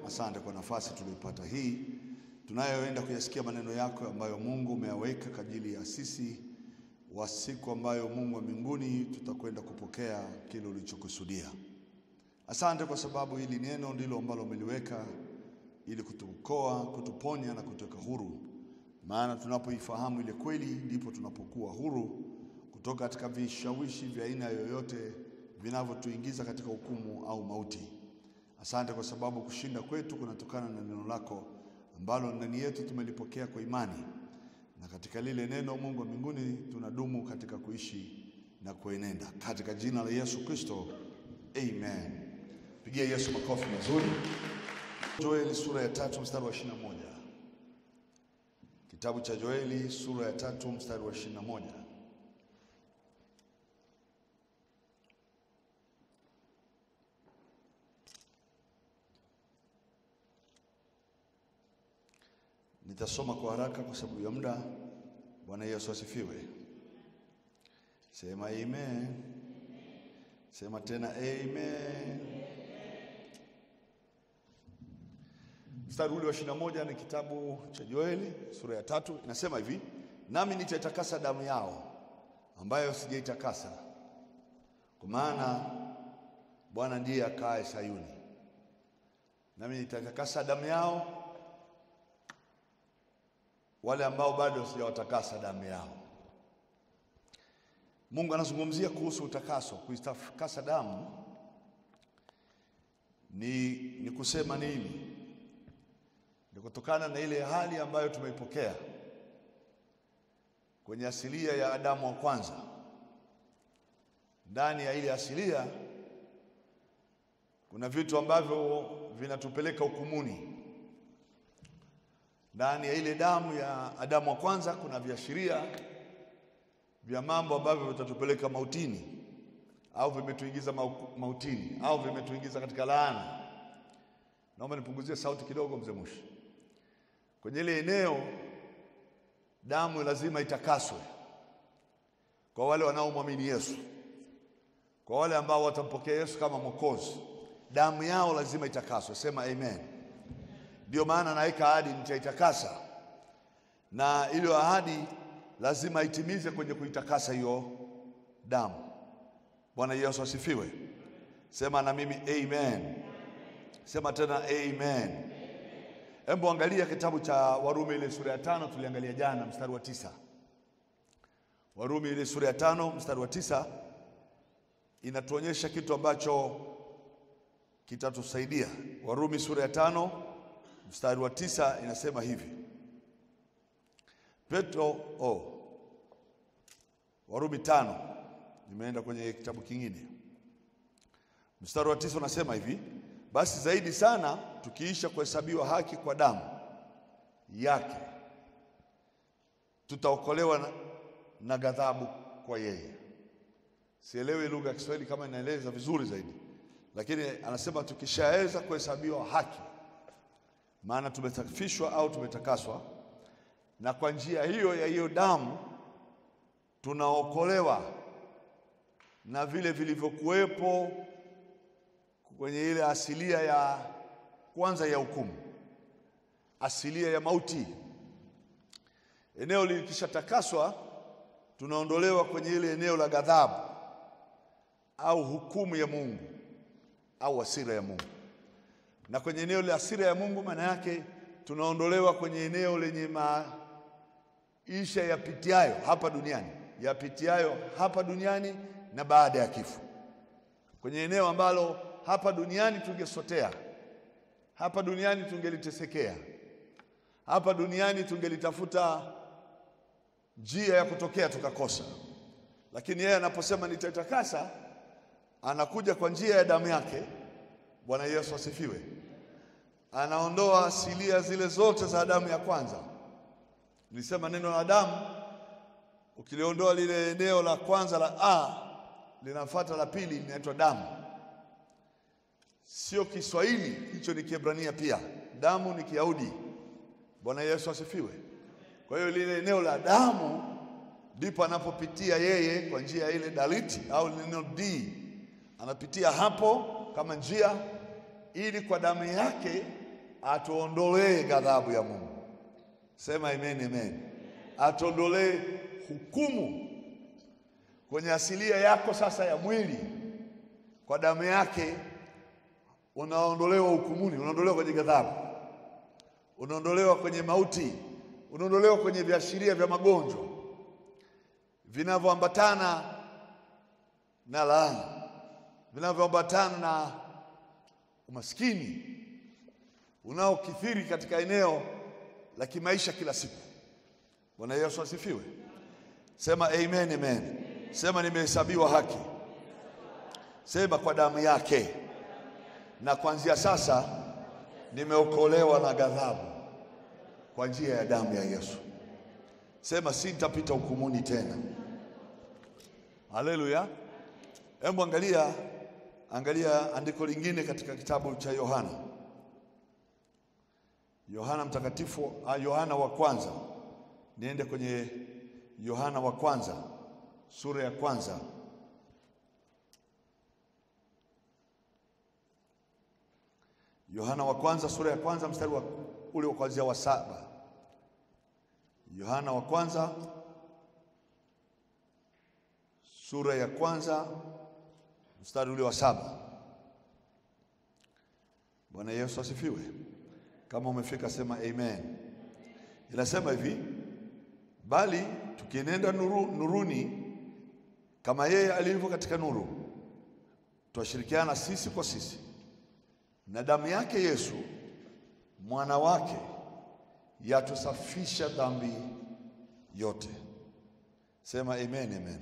asante kwa nafasi tuliyopata hii. Tunayoenda kuyasikia maneno yako ambayo Mungu umeyaweka kwa ajili ya sisi wa siku ambayo Mungu wa mbinguni tutakwenda kupokea kile ulichokusudia. Asante kwa sababu hili neno ndilo ambalo umeliweka ili kutuokoa, kutuponya na kutuweka huru. Maana tunapoifahamu ile kweli ndipo tunapokuwa huru kutoka katika vishawishi vya aina yoyote vinavyotuingiza katika hukumu au mauti. Asante kwa sababu kushinda kwetu kunatokana na neno lako ambalo ndani yetu tumelipokea kwa imani. Na katika lile neno Mungu wa mbinguni tunadumu katika kuishi na kuenenda. Katika jina la Yesu Kristo. Amen. Pigia Yesu makofi mazuri. Joeli sura ya 3 mstari wa 21. Kitabu cha Joeli sura ya 3 mstari wa 21. Nitasoma kwa haraka kwa sababu ya muda. Bwana Yesu asifiwe. Sema amen. Sema tena amen. Mstari ule wa 21 ni kitabu cha Joeli sura ya 3, inasema hivi: nami nitaitakasa damu yao ambayo sijaitakasa, kwa maana Bwana ndiye akae Sayuni. Nami nitaitakasa damu yao, wale ambao bado sijawatakasa damu yao. Mungu anazungumzia kuhusu utakaso. Kuitakasa damu ni kusema nini? Ni kutokana na ile hali ambayo tumeipokea kwenye asilia ya Adamu wa kwanza. Ndani ya ile asilia kuna vitu ambavyo vinatupeleka hukumuni. Ndani ya ile damu ya Adamu wa kwanza kuna viashiria vya mambo ambavyo vitatupeleka mautini, au vimetuingiza mautini, au vimetuingiza katika laana. Naomba nipunguzie sauti kidogo mzee Mushi. Kwenye ile eneo damu lazima itakaswe. Kwa wale wanaomwamini Yesu, kwa wale ambao watampokea Yesu kama Mwokozi, damu yao lazima itakaswe. Sema amen. Ndio maana naweka ahadi, nitaitakasa. Na ile ahadi lazima itimize kwenye kuitakasa hiyo damu. Bwana Yesu asifiwe. Sema na mimi amen. Sema tena amen. Hebu angalia kitabu cha Warumi ile sura ya 5 tuliangalia jana mstari wa 9. Warumi ile sura ya 5 mstari wa 9 inatuonyesha kitu ambacho kitatusaidia. Warumi sura ya 5 mstari wa 9 inasema hivi. Warumi 5, nimeenda kwenye kitabu kingine. Mstari wa 9 unasema hivi: basi zaidi sana tukiisha kuhesabiwa haki kwa damu yake, tutaokolewa na ghadhabu kwa yeye. Sielewi lugha ya Kiswahili kama inaeleza vizuri zaidi, lakini anasema tukishaweza kuhesabiwa haki, maana tumetakafishwa au tumetakaswa, na kwa njia hiyo ya hiyo damu tunaokolewa na vile vilivyokuwepo kwenye ile asilia ya kwanza ya hukumu, asilia ya mauti. Eneo likishatakaswa, tunaondolewa kwenye ile eneo la ghadhabu au hukumu ya Mungu au hasira ya Mungu. Na kwenye eneo la hasira ya Mungu, maana yake tunaondolewa kwenye eneo lenye maisha yapitiayo hapa duniani na baada ya kifo. Kwenye eneo ambalo hapa duniani tungesotea, hapa duniani tungelitesekea, hapa duniani tungelitafuta njia ya kutokea tukakosa. Lakini yeye anaposema nitaitakasa, anakuja kwa njia ya damu yake. Bwana Yesu asifiwe. Anaondoa asilia zile zote za damu ya kwanza. Nilisema neno la damu, ukiliondoa lile eneo la kwanza la A, linafuata la pili, linaitwa damu. Sio Kiswahili, hicho ni Kiebrania pia. Damu ni Kiyahudi. Bwana Yesu asifiwe. Kwa hiyo lile eneo la damu ndipo anapopitia yeye kwa njia ya ile daliti au neno D. Anapitia hapo kama njia, ili kwa damu yake atuondolee ghadhabu ya Mungu. Sema amen, amen. Atuondolee hukumu kwenye asilia yako sasa ya mwili. Kwa damu yake unaondolewa hukumuni, unaondolewa kwenye ghadhabu, unaondolewa kwenye mauti, unaondolewa kwenye viashiria vya magonjwa vinavyoambatana na laana, vinavyoambatana na umaskini unaokithiri katika eneo la kimaisha kila siku. Bwana Yesu asifiwe. Sema amen, amen. Sema nimehesabiwa haki. Sema kwa damu yake, na kuanzia sasa nimeokolewa na ghadhabu kwa njia ya damu ya Yesu. Sema sitapita hukumuni tena. Haleluya. Hebu angalia andiko lingine katika kitabu cha Yohana mtakatifu, Yohana wa kwanza. Niende kwenye Yohana wa kwanza, sura ya kwanza. Yohana wa kwanza, sura ya kwanza, mstari wa ule wa kuanzia wa 7. Yohana wa kwanza, sura ya kwanza, mstari ule wa 7. Bwana Yesu asifiwe. Kama umefika sema amen. Inasema hivi: bali tukienenda nuruni kama yeye alivyo katika nuru, twashirikiana sisi kwa sisi, na damu yake Yesu mwana wake yatusafisha dhambi yote. Sema amen, amen.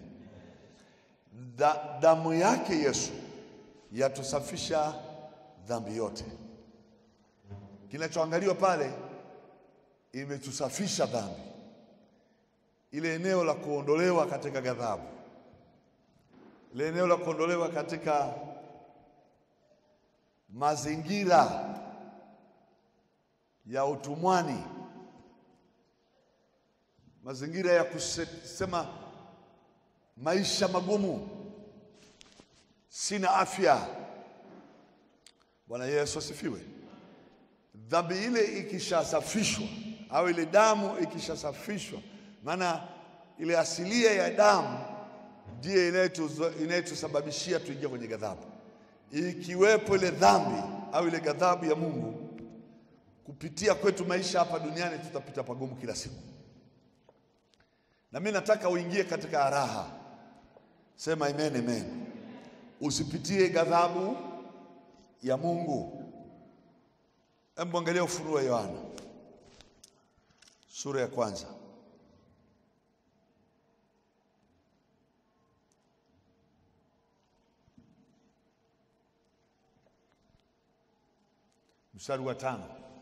Damu yake Yesu yatusafisha dhambi yote. Kinachoangaliwa pale, imetusafisha dhambi, ile eneo la kuondolewa katika ghadhabu, ile eneo la kuondolewa katika mazingira ya utumwani, mazingira ya kusema maisha magumu, sina afya. Bwana Yesu asifiwe. Dhambi ile ikishasafishwa, au ile damu ikishasafishwa, maana ile asilia ya damu ndiye inayetusababishia tuingie kwenye ghadhabu. Ikiwepo ile dhambi au ile ghadhabu ya Mungu, kupitia kwetu maisha hapa duniani tutapita pagumu kila siku. Na mimi nataka uingie katika raha. Sema amen, amen. Usipitie ghadhabu ya Mungu. Hebu angalia Ufunuo wa Yohana, sura ya kwanza. Mstari wa 5.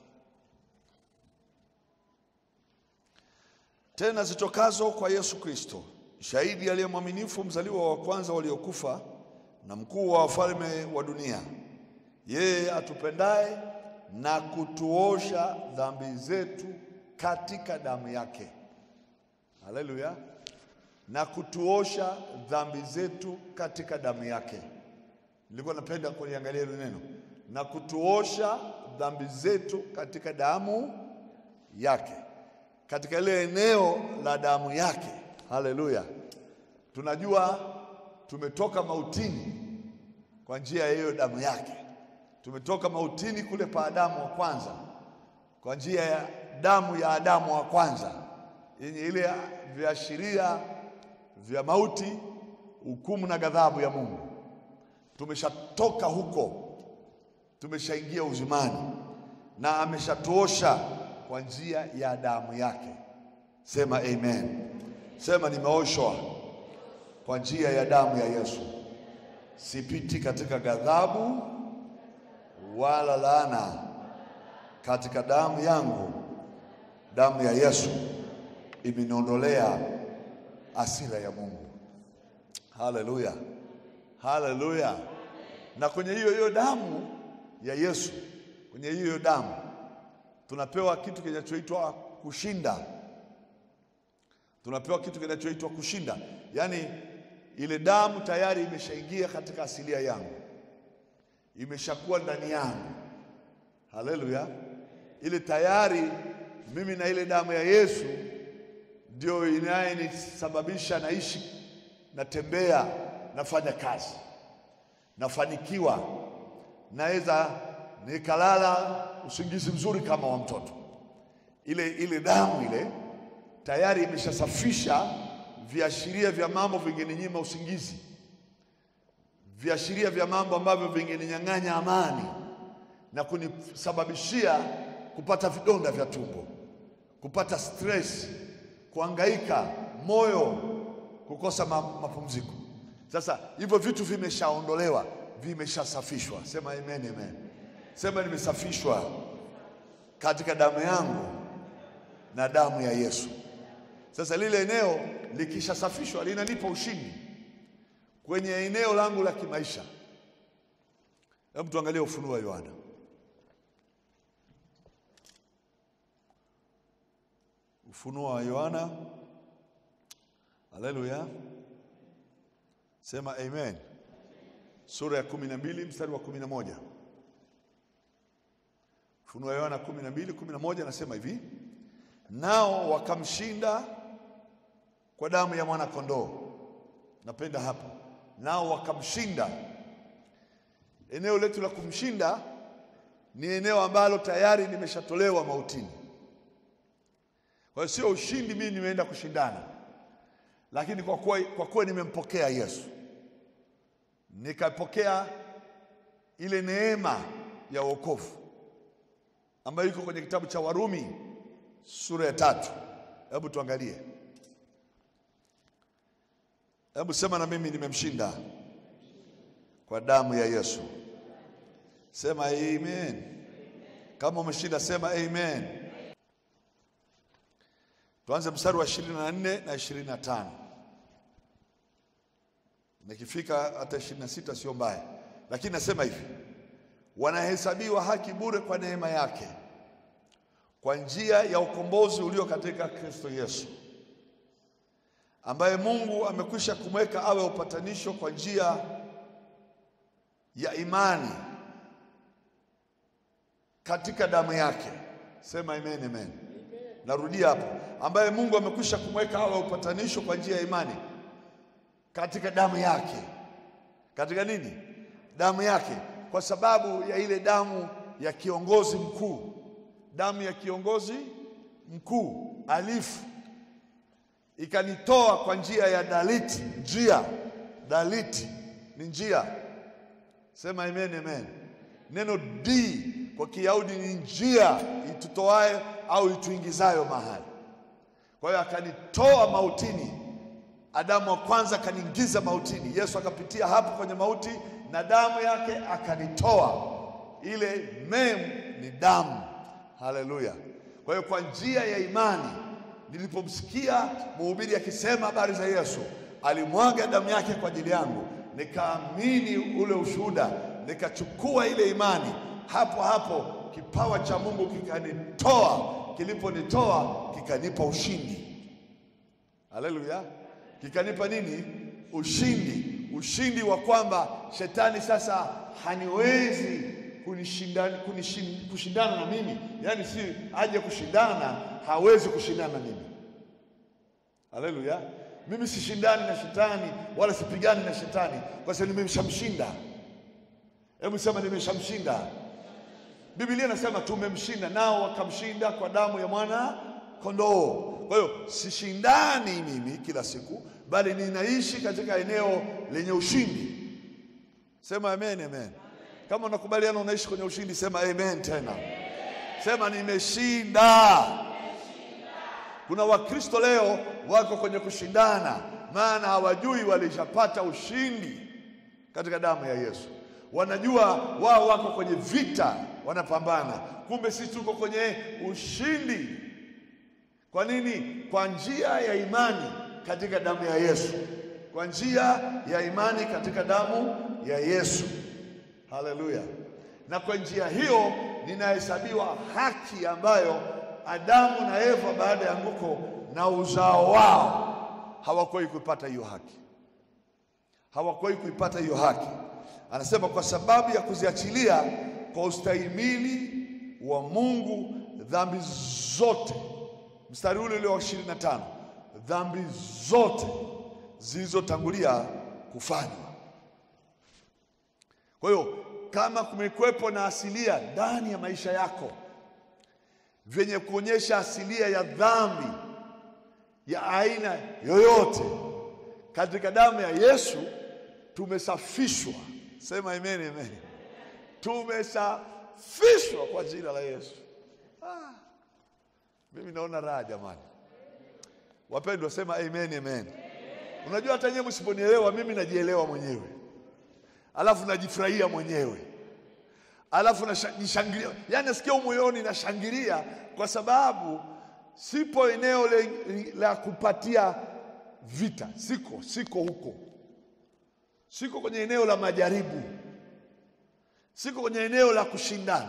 Tena zitokazo kwa Yesu Kristo, shahidi aliye mwaminifu, mzaliwa wa kwanza waliokufa, na mkuu wa wafalme wa dunia, yeye atupendaye na kutuosha dhambi zetu katika damu yake. Haleluya. Na kutuosha dhambi zetu katika damu yake. Nilikuwa napenda kuliangalia hilo neno, na kutuosha dhambi zetu katika damu yake, katika ile eneo la damu yake. Haleluya. Tunajua tumetoka mautini kwa njia ya hiyo damu yake. Tumetoka mautini kule pa Adamu wa kwanza kwa njia ya damu ya Adamu wa kwanza, yenye ile viashiria vya mauti, hukumu na ghadhabu ya Mungu. Tumeshatoka huko, tumeshaingia uzimani, na ameshatuosha kwa njia ya damu yake. Sema amen. Sema nimeoshwa kwa njia ya damu ya Yesu. Sipiti katika ghadhabu wala laana, katika damu yangu. Damu ya Yesu imeniondolea hasira ya Mungu. Haleluya, haleluya. Na kwenye hiyo damu ya Yesu, kwenye hiyo damu tunapewa kitu kinachoitwa kushinda. Tunapewa kitu kinachoitwa kushinda. Yaani ile damu tayari imeshaingia katika asilia yangu, imeshakuwa ndani yangu. Haleluya. ile tayari mimi na ile damu ya Yesu ndio inayenisababisha naishi, natembea, nafanya kazi, nafanikiwa, naweza nikalala usingizi mzuri kama wa mtoto. Ile damu ile tayari imeshasafisha viashiria vya mambo vingeninyima usingizi, viashiria vya mambo ambavyo vingeninyang'anya amani na kunisababishia kupata vidonda vya tumbo, kupata stress, kuhangaika, moyo kukosa mapumziko. Sasa hivyo vitu vimeshaondolewa, vimeshasafishwa. Sema amen, amen. Sema nimesafishwa katika damu yangu na damu ya Yesu. Sasa lile eneo likishasafishwa linanipa ushindi kwenye eneo langu la kimaisha. Hebu tuangalie Ufunuo wa Yohana. Ufunuo wa Yohana. Haleluya. Sema amen. Sura ya 12 mstari wa 11. Ufunuo wa Yohana 12:11 nasema hivi: nao wakamshinda kwa damu ya mwana kondoo. Napenda hapa, nao wakamshinda. Eneo letu la kumshinda ni eneo ambalo tayari nimeshatolewa mautini. Kwa hiyo sio ushindi mimi nimeenda kushindana, lakini kwa kuwa nimempokea Yesu, nikapokea ile neema ya wokovu ambayo iko kwenye kitabu cha Warumi sura ya 3. Hebu tuangalie. Hebu sema na mimi, nimemshinda kwa damu ya Yesu. Sema amen. Kama umeshinda sema amen. Tuanze mstari wa 24 na 25. Nikifika hata 26 sio mbaya. Lakini nasema hivi: wanahesabiwa haki bure kwa neema yake, kwa njia ya ukombozi ulio katika Kristo Yesu, ambaye Mungu amekwisha kumweka awe upatanisho kwa njia ya imani katika damu yake. Sema amen, amen. Narudia hapo, ambaye Mungu amekwisha kumweka awe upatanisho kwa njia ya imani katika damu yake. Katika nini? Damu yake. Kwa sababu ya ile damu ya kiongozi mkuu, damu ya kiongozi mkuu alifu ikanitoa kwa njia ya daliti. Njia, daliti ni njia. Sema amen, amen. Neno D kwa Kiyahudi ni njia itutoae au ituingizayo mahali. Kwa hiyo akanitoa mautini. Adamu wa kwanza akaniingiza mautini, Yesu akapitia hapo kwenye mauti na damu yake akanitoa. Ile mem ni damu. Haleluya. Kwa hiyo kwa njia ya imani, nilipomsikia mhubiri akisema habari za Yesu, alimwaga damu yake kwa ajili yangu, nikaamini ule ushuhuda, nikachukua ile imani, hapo hapo kipawa cha Mungu kikanitoa. Kiliponitoa kikanipa ushindi. Haleluya. Kikanipa nini? Ushindi. Ushindi wa kwamba shetani sasa haniwezi kushindana na mimi. Yaani si aje kushindana, hawezi kushindana na mimi. Haleluya. Mimi sishindani na shetani wala sipigani na shetani, kwa sababu nimemshamshinda. Hebu sema nimeshamshinda. Biblia inasema tumemshinda, nao wakamshinda kwa damu ya mwana kondoo. Kwa hiyo sishindani mimi kila siku, bali ninaishi katika eneo lenye ushindi. Sema amen, amen. Kama unakubaliana unaishi kwenye ushindi sema amen tena. Sema nimeshinda. Kuna Wakristo leo wako kwenye kushindana, maana hawajui walishapata ushindi katika damu ya Yesu. Wanajua wao wako kwenye vita, wanapambana, kumbe sisi tuko kwenye ushindi. Kwa nini? Kwa njia ya imani katika damu ya Yesu. Kwa njia ya imani katika damu ya Yesu. Haleluya. Na kwa njia hiyo ninahesabiwa haki ambayo Adamu na Eva baada ya anguko na uzao wao hawakuwahi kuipata hiyo haki. Hawakuwahi kuipata hiyo haki. Anasema kwa sababu ya kuziachilia kwa ustahimili wa Mungu dhambi zote, mstari ule wa 25, dhambi zote zilizotangulia kufanywa. Kwa hiyo kama kumekuwepo na asilia ndani ya maisha yako vyenye kuonyesha asilia ya dhambi ya aina yoyote, katika damu ya Yesu tumesafishwa. Sema amen, amen. Tumesafishwa kwa jina la Yesu. Mimi naona raha jamani. Wapendwa, sema amen, amen. Unajua hata nyewe msiponielewa mimi najielewa mwenyewe. Alafu najifurahia mwenyewe. Alafu nashangilia. Yaani nasikia moyoni nashangilia kwa sababu sipo eneo la kupatia vita. Siko huko. Siko kwenye eneo la majaribu. Siko kwenye eneo la kushindana.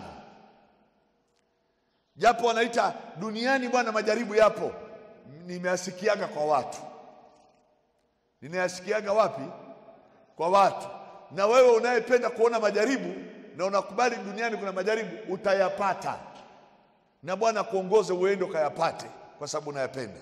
Japo wanaita duniani bwana majaribu yapo. Nimeasikiaga kwa watu. Ninayasikiaga wapi? Kwa watu. Na wewe unayependa kuona majaribu na unakubali duniani kuna majaribu, utayapata. Na Bwana kuongoze uende ukayapate kwa sababu unayapenda.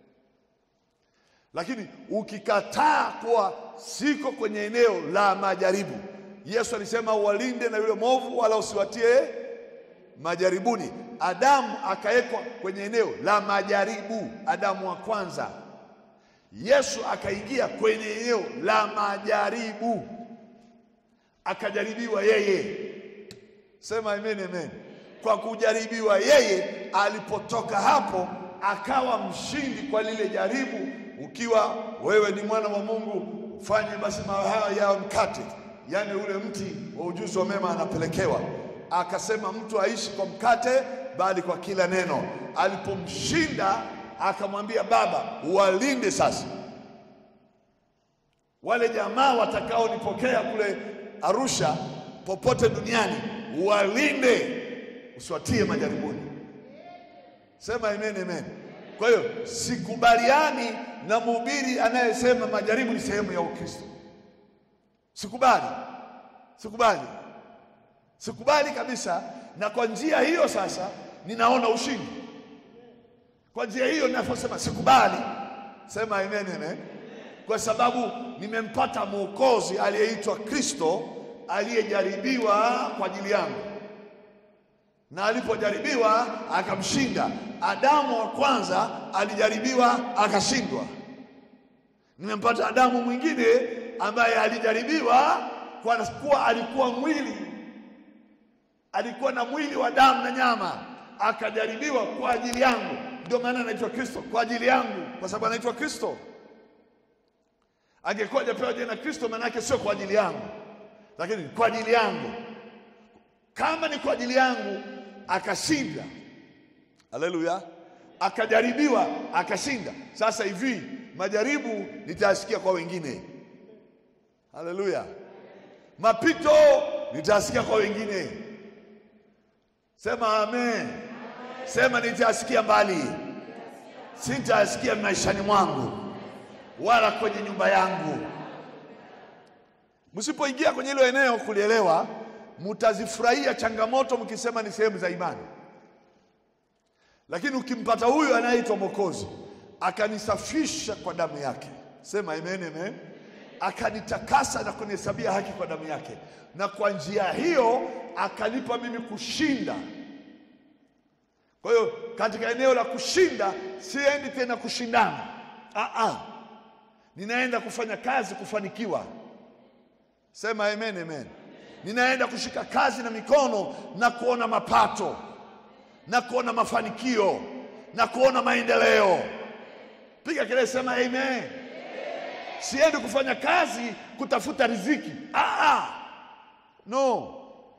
Lakini ukikataa kuwa siko kwenye eneo la majaribu, Yesu alisema uwalinde na yule mwovu wala usiwatie majaribuni. Adamu akawekwa kwenye eneo la majaribu, Adamu wa kwanza. Yesu akaingia kwenye eneo la majaribu, akajaribiwa yeye. Sema amen, amen. Kwa kujaribiwa yeye, alipotoka hapo akawa mshindi kwa lile jaribu. Ukiwa wewe ni mwana wa Mungu, fanye basi mawe haya yawe mkate. Yaani ule mti wa ujuzi wa mema anapelekewa. Akasema mtu aishi kwa mkate bali kwa kila neno. Alipomshinda akamwambia Baba, uwalinde sasa wale jamaa watakao nipokea kule Arusha popote duniani, uwalinde usiwatie majaribuni. Sema amen, amen. Kwa hiyo sikubaliani na mhubiri anayesema majaribu ni sehemu ya Ukristo. Sikubali kabisa. Na kwa njia hiyo sasa ninaona ushindi. Kwa njia hiyo ninasema sikubali. Sema amen, amen. Kwa sababu nimempata Mwokozi aliyeitwa Kristo, aliyejaribiwa kwa ajili yangu. Na alipojaribiwa akamshinda. Adamu wa kwanza alijaribiwa akashindwa. Nimempata Adamu mwingine ambaye alijaribiwa kwa kuwa alikuwa na mwili wa damu na nyama, akajaribiwa kwa ajili yangu. Ndio maana anaitwa Kristo, kwa ajili yangu, kwa sababu anaitwa Kristo. Angekuwa hajapewa jina Kristo, maana yake sio kwa ajili yangu, lakini kwa ajili yangu. Kama ni kwa ajili yangu, akashinda. Haleluya. Akajaribiwa akashinda. Sasa hivi majaribu nitasikia kwa wengine. Haleluya. Mapito nitasikia kwa wengine. Sema amen. Sema nitasikia mbali. Sitasikia maishani mwangu wala kwenye nyumba yangu. Msipoingia kwenye hilo eneo kulielewa, mtazifurahia changamoto mkisema ni sehemu za imani. Lakini ukimpata huyu anaitwa Mwokozi, akanisafisha kwa damu yake. Sema amen, amen. Akanitakasa na kunihesabia haki kwa damu yake. Na kwa njia hiyo akanipa mimi kushinda. Kwa hiyo katika eneo la kushinda siendi tena kushindana. Ninaenda kufanya kazi kufanikiwa. Sema amen, amen. Ninaenda kushika kazi na mikono na kuona mapato, na kuona mafanikio, na kuona maendeleo. Piga kelele, sema amen. Siendi kufanya kazi kutafuta riziki. No.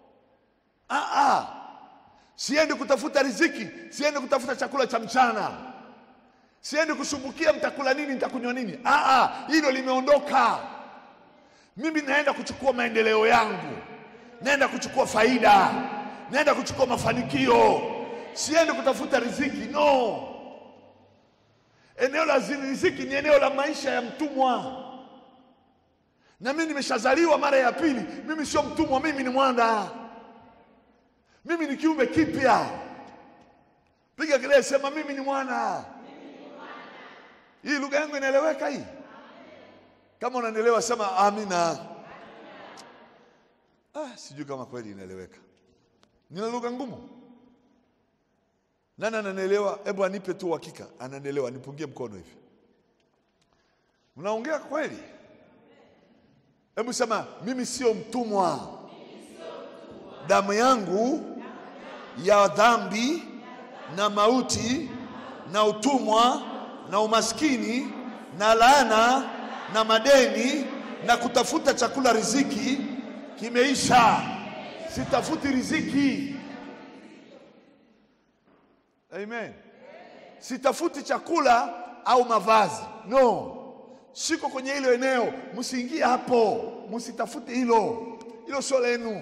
Siendi kutafuta riziki, siendi kutafuta chakula cha mchana. Siendi kusumbukia mtakula nini, nitakunywa nini. Hilo limeondoka. Mimi naenda kuchukua maendeleo yangu. Naenda kuchukua faida. Naenda kuchukua mafanikio. Siendi kutafuta riziki, no. Eneo la riziki ni eneo la maisha ya mtumwa. Na mimi nimeshazaliwa mara ya pili. Mimi sio mtumwa, mimi ni mwana. Mimi ni kiumbe kipya. Piga kelele, sema mimi ni mwana. Hii lugha yangu inaeleweka hii? Kama unanielewa sema amina. Sijui kama kweli inaeleweka. Nina lugha ngumu? Nani ananielewa? Hebu anipe tu hakika ananielewa, nipungie mkono hivi. Mnaongea kweli? Hebu sema mimi sio mtumwa. Damu yangu ya dhambi na mauti na utumwa na umaskini na laana na madeni na kutafuta chakula riziki kimeisha. Sitafuti riziki. Amen. Sitafuti chakula au mavazi. No. Siko kwenye hilo eneo. Msiingie hapo. Msitafute hilo. Hilo sio lenu.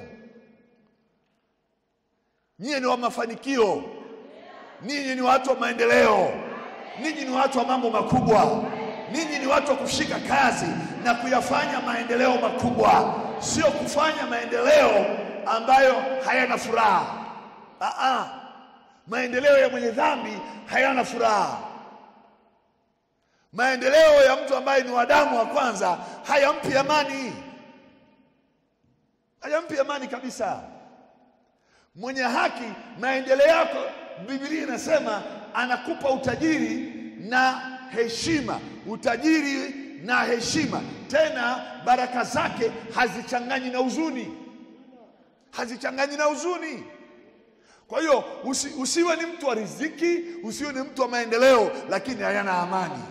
Nyinyi ni wa mafanikio. Ninyi ni watu wa maendeleo. Ninyi ni watu wa mambo makubwa. Ninyi ni watu wa kushika kazi na kuyafanya maendeleo makubwa, sio kufanya maendeleo ambayo hayana furaha. Maendeleo ya mwenye dhambi hayana furaha. Maendeleo ya mtu ambaye ni wa damu wa kwanza hayampi amani. Hayampi amani kabisa. Mwenye haki, maendeleo yako, Biblia inasema anakupa utajiri na heshima. Utajiri na heshima. Tena baraka zake hazichanganyi na huzuni. Hazichanganyi na huzuni. Kwa hiyo usiwe ni mtu wa riziki, usiwe ni mtu wa maendeleo lakini hayana amani.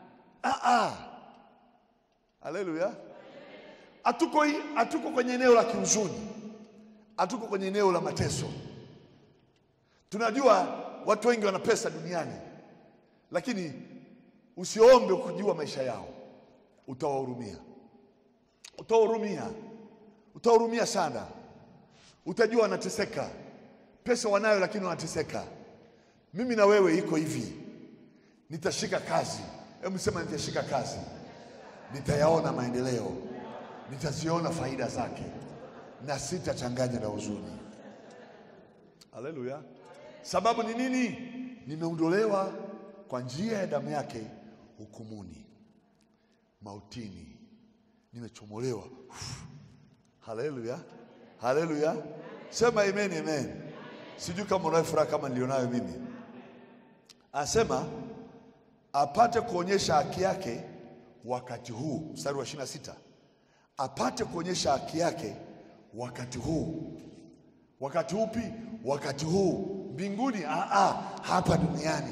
Haleluya. Hatuko kwenye eneo la huzuni. Hatuko kwenye eneo la mateso. Tunajua watu wengi wana pesa duniani, lakini usiombe kujua maisha yao. Utawahurumia. Utawahurumia sana. Utajua wanateseka. Pesa wanayo lakini wanateseka. Mimi na wewe iko hivi. Nitashika kazi. Hebu sema nitashika kazi. Nitayaona maendeleo. Nitaziona faida zake. Na sitachanganya na huzuni. Haleluya. Sababu ni nini? Nimeondolewa kwa njia ya damu yake hukumuni, mautini. Nimechomolewa. Haleluya. Haleluya. Sema amen, amen. Sijui kama unafuraha kama nilionayo mimi. Asema apate kuonyesha haki yake wakati huu. Mstari wa 26. Apate kuonyesha haki yake wakati huu. Wakati upi? Wakati huu. Mbinguni? Hapa duniani.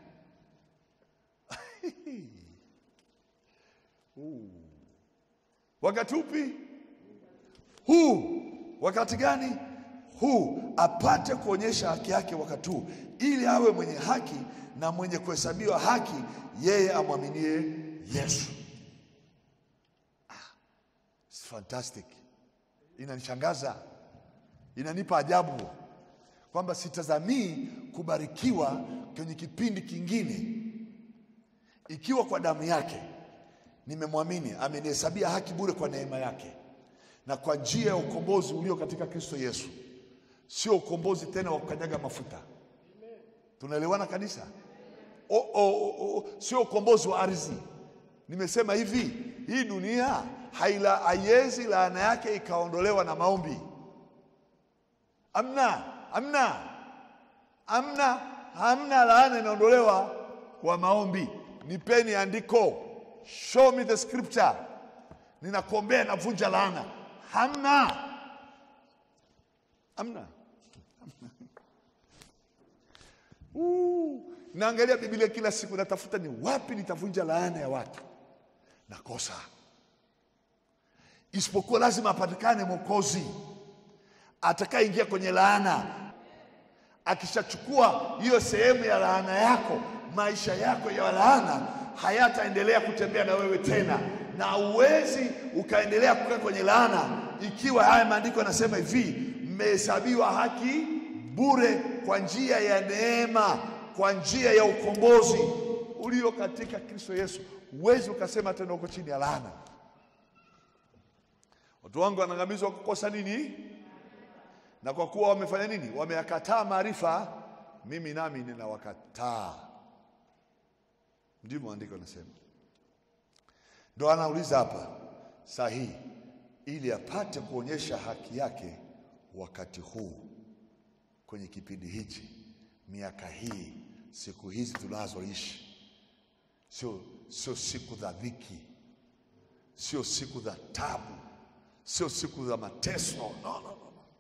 Wakati upi? Huu. Wakati gani? Huu. Apate kuonyesha haki yake wakati huu, ili awe mwenye haki na mwenye kuhesabiwa haki yeye amwaminie Yesu. It's fantastic. Inanishangaza. Inanipa ajabu kwamba sitazamii kubarikiwa kwenye kipindi kingine ikiwa kwa damu yake nimemwamini, amenihesabia haki bure kwa neema yake na kwa njia ya ukombozi ulio katika Kristo Yesu. Sio ukombozi tena wa kukanyaga mafuta. Tunaelewana kanisa? Sio ukombozi wa ardhi. Nimesema hivi, hii dunia haiwezi laana yake ikaondolewa na maombi. Hamna laana inaondolewa kwa maombi. Nipeni andiko. Show me the scripture. Ninakuombea na vunja laana. Hamna. Naangalia Biblia kila siku, natafuta ni wapi nitavunja laana ya watu. Nakosa. Isipokuwa lazima apatikane Mwokozi atakayeingia kwenye laana. Akishachukua hiyo sehemu ya laana yako, maisha yako ya laana hayataendelea kutembea na wewe tena, na uwezi ukaendelea kukaa kwenye laana ikiwa haya maandiko yanasema hivi, mmehesabiwa haki bure kwa njia ya neema, kwa njia ya ukombozi ulio katika Kristo Yesu. Uwezi ukasema tena uko chini ya laana. Watu wangu wanaangamizwa kukosa nini? Na kwa kuwa wamefanya nini? Wameyakataa maarifa mimi nami ninawakataa. Ndivyo andiko linasema. Ndio anauliza hapa sahihi, ili apate kuonyesha haki yake wakati huu, kwenye kipindi hichi, miaka hii, siku hizi tunazoishi. Sio siku za dhiki, sio siku za tabu, sio siku za mateso. No.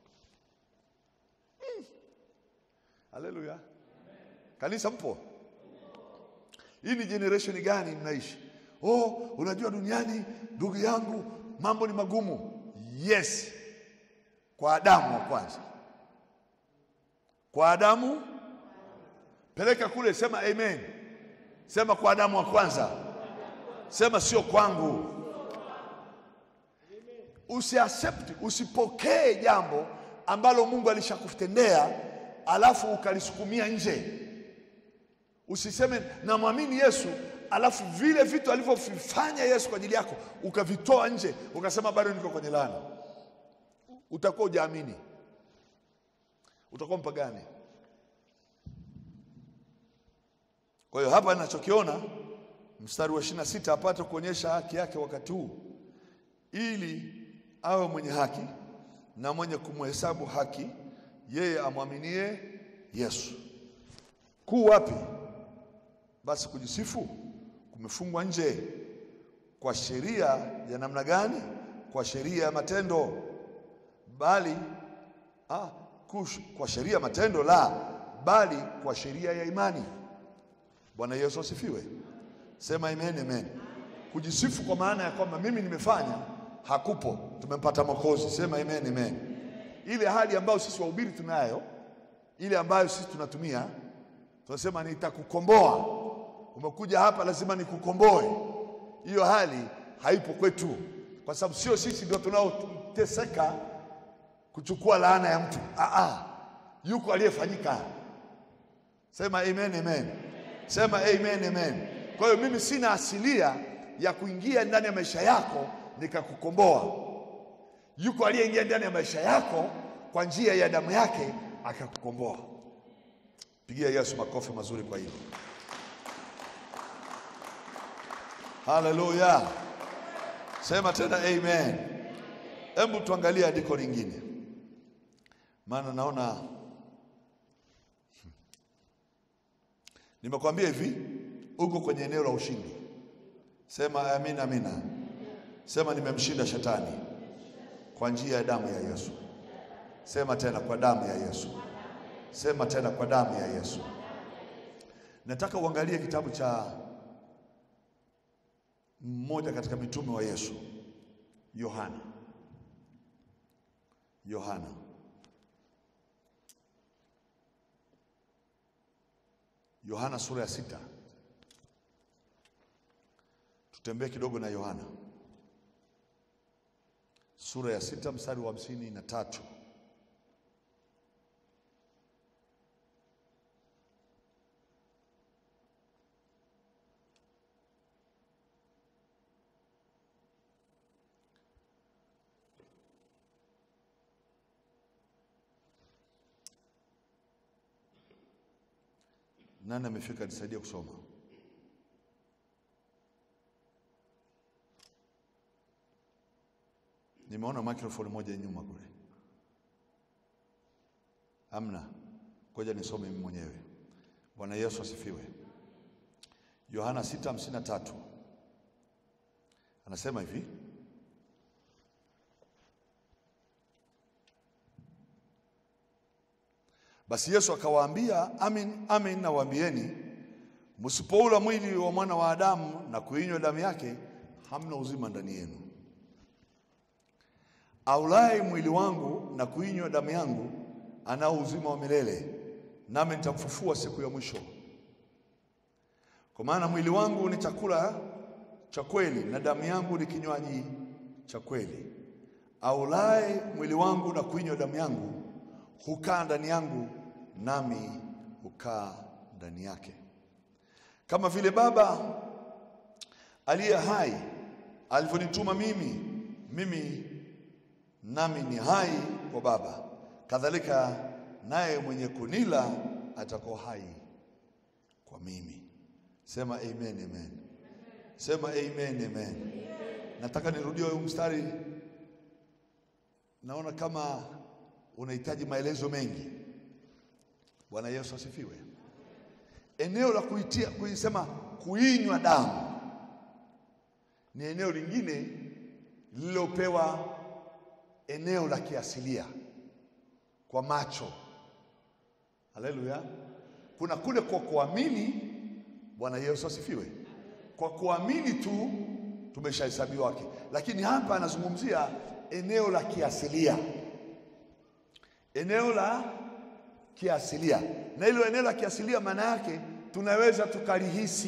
Haleluya. Kanisa mpo? Hii ni generation gani mnaishi? Unajua duniani ndugu yangu mambo ni magumu. Yes. Kwa Adamu wa kwanza. Kwa Adamu, peleka kule, sema amen. Sema kwa Adamu wa kwanza. Sema sio kwangu. Usipokee jambo ambalo Mungu alishakutendea alafu ukalisukumia nje. Usiseme namwamini Yesu alafu vile vitu alivyofanya Yesu kwa ajili yako ukavitoa nje, ukasema bado niko kwenye laana. Utakuwa hujaamini. Utakuwa mpagani. Kwa hiyo hapa ninachokiona mstari wa 26, apate kuonyesha haki yake wakati huu, ili awe mwenye haki na mwenye kumhesabu haki yeye amwaminie Yesu. Kuu wapi? Basi kujisifu kumefungwa nje. Kwa sheria ya namna gani? Kwa sheria ya matendo. Bali kwa sheria matendo bali kwa sheria ya imani. Bwana Yesu asifiwe. Sema amen, amen. Kujisifu kwa maana ya kwamba mimi nimefanya, hakupo, tumempata Mwokozi. Sema amen, amen. Ile hali ambayo sisi wahubiri tunayo, ile ambayo sisi tunatumia, tunasema nitakukomboa. Umekuja hapa lazima nikukomboe. Hiyo hali haipo kwetu, kwa sababu sio sisi ndio tunaoteseka kuchukua laana ya mtu. Yuko aliyefanyika. Sema amen, amen. Sema amen, amen. Kwa hiyo mimi sina asilia ya kuingia ndani ya maisha yako nikakukomboa. Yuko aliyeingia ndani ya maisha yako kwa njia ya damu yake akakukomboa. Pigia Yesu makofi mazuri kwa hilo. Haleluya. Sema tena amen. Hebu tuangalie andiko lingine, maana naona nimekwambia hivi, uko kwenye eneo la ushindi. Sema amina, amina. Sema nimemshinda shetani kwa njia ya damu ya Yesu. Sema tena kwa damu ya Yesu. Sema tena kwa damu ya Yesu. Nataka uangalie kitabu cha mmoja katika mitume wa Yesu, Yohana sura ya 6. Tutembee kidogo na Yohana sura ya 6 mstari wa 53. Nani amefika nisaidia kusoma? Nimeona microphone moja nyuma kule. Amna. Ngoja nisome mimi mwenyewe. Bwana Yesu asifiwe. Yohana 6:53. Anasema hivi: basi Yesu akawaambia, amin, amin nawaambieni, msipoula mwili wa mwana wa Adamu na kuinywa damu yake, hamna uzima ndani yenu. Aulai mwili wangu na kuinywa damu yangu anao uzima wa milele, nami nitamfufua siku ya mwisho. Kwa maana mwili wangu ni chakula cha kweli na damu yangu ni kinywaji cha kweli. Aulai mwili wangu na kuinywa damu yangu hukaa ndani yangu, nami hukaa ndani yake. Kama vile Baba aliye hai alivyonituma mimi nami ni hai kwa Baba, kadhalika naye mwenye kunila atakuwa hai kwa mimi. Sema amen, amen. Sema amen, amen. Nataka nirudie huu mstari. Naona kama unahitaji maelezo mengi. Bwana Yesu asifiwe. Eneo la kuisema kuinywa damu ni eneo lingine lililopewa eneo la kiasilia kwa macho. Haleluya. Kuna kule kwa kuamini. Bwana Yesu asifiwe. Kwa kuamini tu tumeshahesabiwa haki. Lakini hapa anazungumzia eneo la kiasilia. Eneo la kiasilia. Na hilo eneo la kiasilia maana yake tunaweza tukalihisi.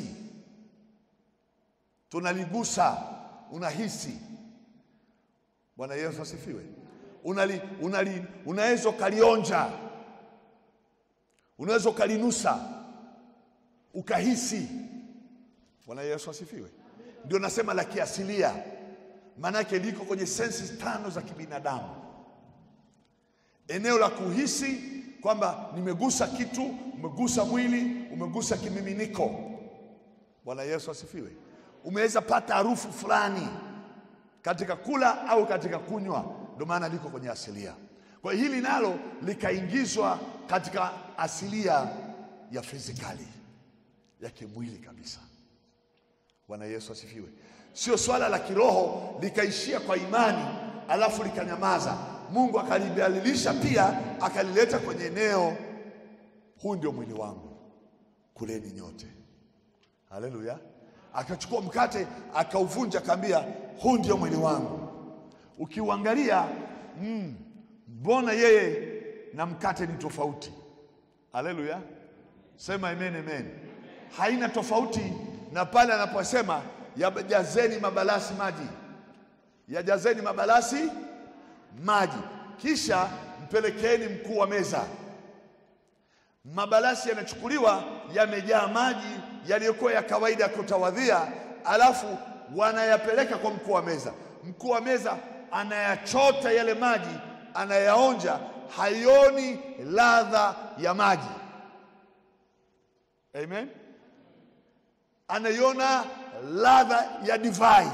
Tunaligusa, unahisi. Bwana Yesu asifiwe. Unaweza kalionja. Unaweza kalinusa, ukahisi. Bwana Yesu asifiwe. Ndio nasema la kiasilia. Maana yake liko kwenye senses 5 za kibinadamu. Eneo la kuhisi kwamba nimegusa kitu, umegusa mwili, umegusa kimiminiko. Bwana Yesu asifiwe. Umeweza pata harufu fulani katika kula au katika kunywa, ndio maana liko kwenye asilia. Kwa hili nalo likaingizwa katika asilia ya physically, ya kimwili kabisa. Bwana Yesu asifiwe. Sio swala la kiroho likaishia kwa imani alafu likanyamaza. Mungu akalibadilisha pia, akalileta kwenye eneo, huu ndio mwili wangu, kuleni nyote. Haleluya. Akachukua mkate akauvunja, akaambia huu ndio mwili wangu. Ukiuangalia mbona yeye na mkate ni tofauti? Haleluya. Sema amen, amen. Haina tofauti na pale anaposema yajazeni mabalasi maji. Yajazeni mabalasi maji, kisha mpelekeni mkuu wa meza. Mabalasi yanachukuliwa yamejaa maji yaliyokuwa ya kawaida ya kutawadhia, alafu wanayapeleka kwa mkuu wa meza. Mkuu wa meza anayachota yale maji, anayaonja, haioni ladha ya maji. Amen. Anaiona ladha ya divai.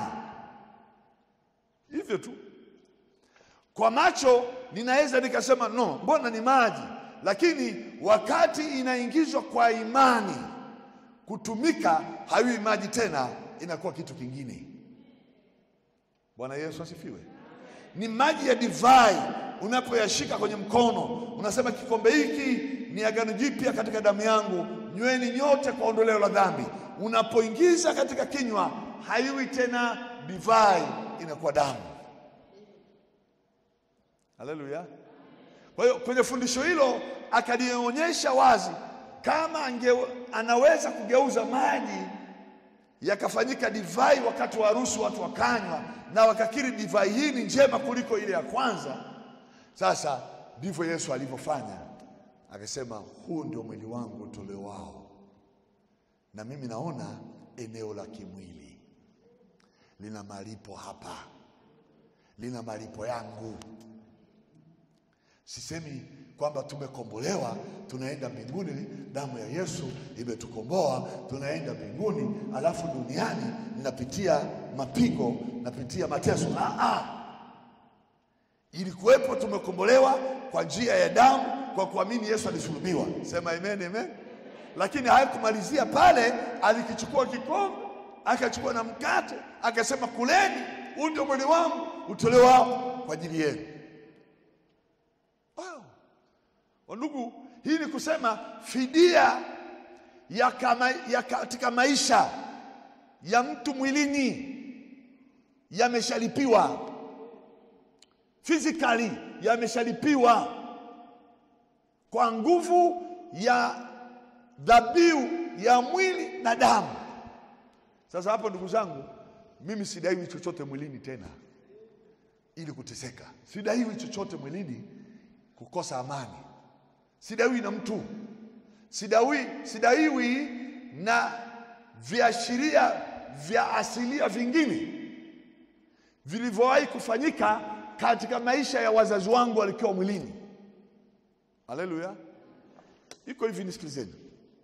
Hivyo tu. Kwa macho ninaweza nikasema no, mbona ni maji? Lakini wakati inaingizwa kwa imani kutumika, haiwi maji tena, inakuwa kitu kingine. Bwana Yesu asifiwe. Ni maji ya divai. Unapoyashika kwenye mkono unasema kikombe hiki ni agano jipya katika damu yangu, nyweni nyote kwa ondoleo la dhambi. Unapoingiza katika kinywa, haiwi tena divai, inakuwa damu. Haleluya. Kwa hiyo kwenye fundisho hilo akalionyesha wazi kama anaweza kugeuza maji yakafanyika divai wakati wa harusi, watu wakanywa na wakakiri divai hii ni njema kuliko ile ya kwanza. Sasa ndivyo Yesu alivyofanya, akasema huu ndio mwili wangu utolewao. Na mimi naona eneo la kimwili lina malipo hapa, lina malipo yangu. Sisemi kwamba tumekombolewa tunaenda mbinguni, damu ya Yesu imetukomboa tunaenda mbinguni, alafu duniani ninapitia mapigo, napitia mateso. Ilikuwepo, tumekombolewa kwa njia ya damu, kwa kuamini Yesu alisulubiwa. Sema amen, amen. Lakini hakumalizia pale. Alikichukua kikombe, akachukua na mkate, akasema kuleni, huu ndio mwili wangu utolewao kwa ajili yenu. Ndugu, hii ni kusema fidia ya katika maisha ya mtu mwilini yameshalipiwa. Physically yameshalipiwa kwa nguvu ya dhabihu ya mwili na damu. Sasa hapo ndugu zangu, mimi sidaiwi chochote mwilini tena ili kuteseka. Sidaiwi chochote mwilini kukosa amani. Sidaiwi na mtu. Sidaiwi na viashiria vya asilia vingine vilivyowahi kufanyika katika maisha ya wazazi wangu walikuwa mwilini. Haleluya. Iko hivi, nisikilizeni.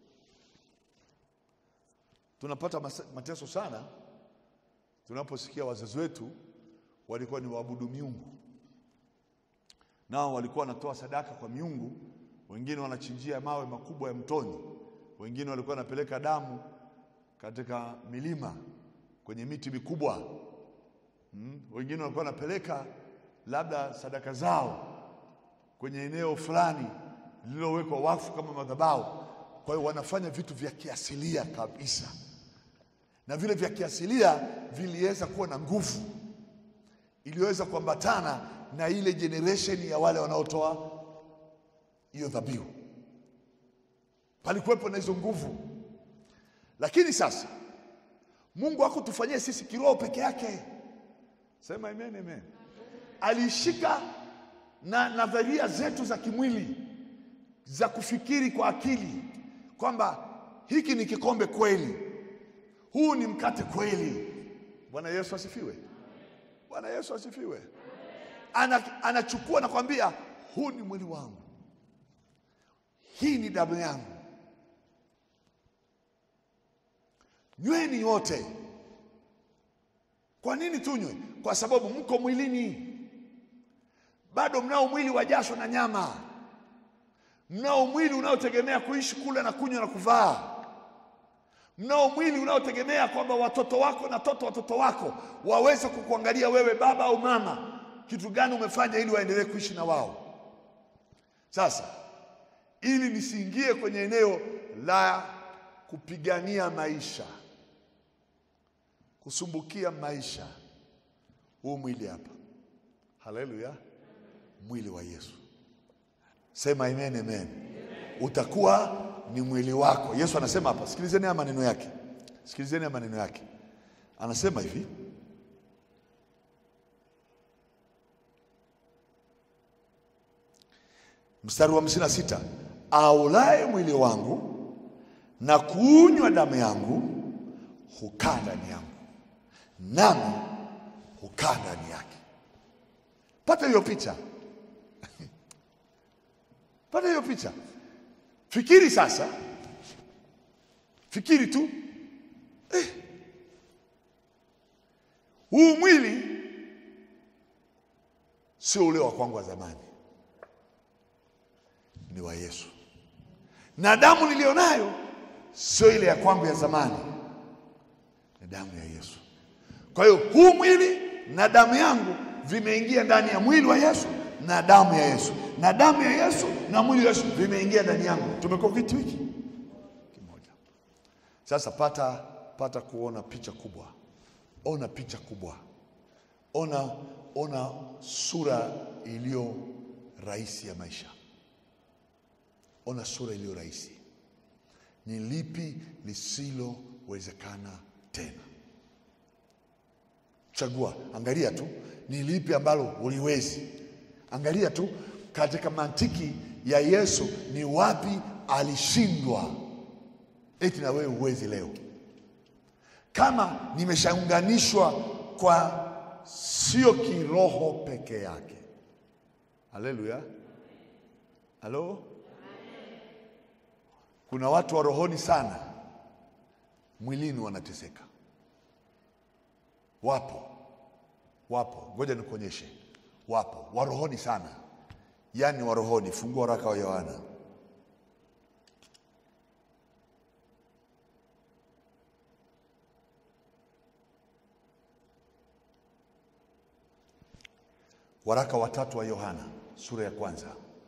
Tunapata mateso sana tunaposikia wazazi wetu walikuwa ni waabudu miungu. Nao walikuwa wanatoa sadaka kwa miungu, wengine wanachinjia mawe makubwa ya mtoni, wengine walikuwa wanapeleka damu katika milima kwenye miti mikubwa. Wengine walikuwa wanapeleka labda sadaka zao kwenye eneo fulani lililowekwa wakfu kama madhabahu. Kwa hiyo wanafanya vitu vya kiasilia kabisa. Na vile vya kiasilia viliweza kuwa na nguvu, iliweza kuambatana na ile generation ya wale wanaotoa hiyo dhabihu. Palikuwepo na hizo nguvu. Lakini sasa Mungu hakutufanyia sisi kiroho peke yake. Sema amen, amen. Alishika na nadharia zetu za kimwili, za kufikiri kwa akili, kwamba hiki ni kikombe kweli, huu ni mkate kweli. Bwana Yesu asifiwe. Bwana Yesu asifiwe. Anachukua na kwambia, huu ni mwili wangu, hii ni damu yangu, nyweni wote. Kwa nini tunywe? Kwa sababu mko mwilini. Bado mnao mwili wa jasho na nyama. Mnao mwili unaotegemea kuishi, kula na kunywa na kuvaa. Mnao mwili unaotegemea kwamba watoto wako na watoto wako waweze kukuangalia wewe baba au mama, kitu gani umefanya ili waendelee kuishi na wao. Sasa ili nisiingie kwenye eneo la kupigania maisha, kusumbukia maisha, huu mwili hapa, haleluya, mwili wa Yesu. Sema amen, amen. Utakuwa ni mwili wako. Yesu anasema hapa, sikilizeni haya maneno yake. Sikilizeni haya maneno yake. Anasema hivi, mstari wa 56, aulaye mwili wangu na kunywa damu yangu hukaa ndani yangu, nami hukaa ndani yake. Pata hiyo picha. Pata hiyo picha. Fikiri sasa. Fikiri tu. Huu mwili sio ule wa kwangu wa zamani, ni wa Yesu. Na damu nilionayo sio ile ya kwangu ya zamani, ni damu ya Yesu. Kwa hiyo huu mwili na damu yangu vimeingia ndani ya mwili wa Yesu na damu ya Yesu, na damu ya Yesu na mwili wa Yesu vimeingia ndani yangu. Tumekuwa kitu hiki kimoja. Sasa pata kuona picha kubwa. Ona picha kubwa. Ona sura iliyo rahisi ya maisha. Ona sura iliyo rahisi. Ni lipi lisilowezekana tena? Chagua, angalia tu ni lipi ambalo uliwezi. Angalia tu katika mantiki ya Yesu, ni wapi alishindwa eti na wewe uwezi leo. Kama nimeshaunganishwa kwa sio kiroho peke yake. Haleluya. Halo. Kuna watu wa rohoni sana, mwilini wanateseka. Wapo. Ngoja nikuonyeshe. Wapo wa rohoni sana. Yaani wa rohoni. Fungua waraka wa Yohana. Waraka wa 3 wa Yohana, sura ya 1.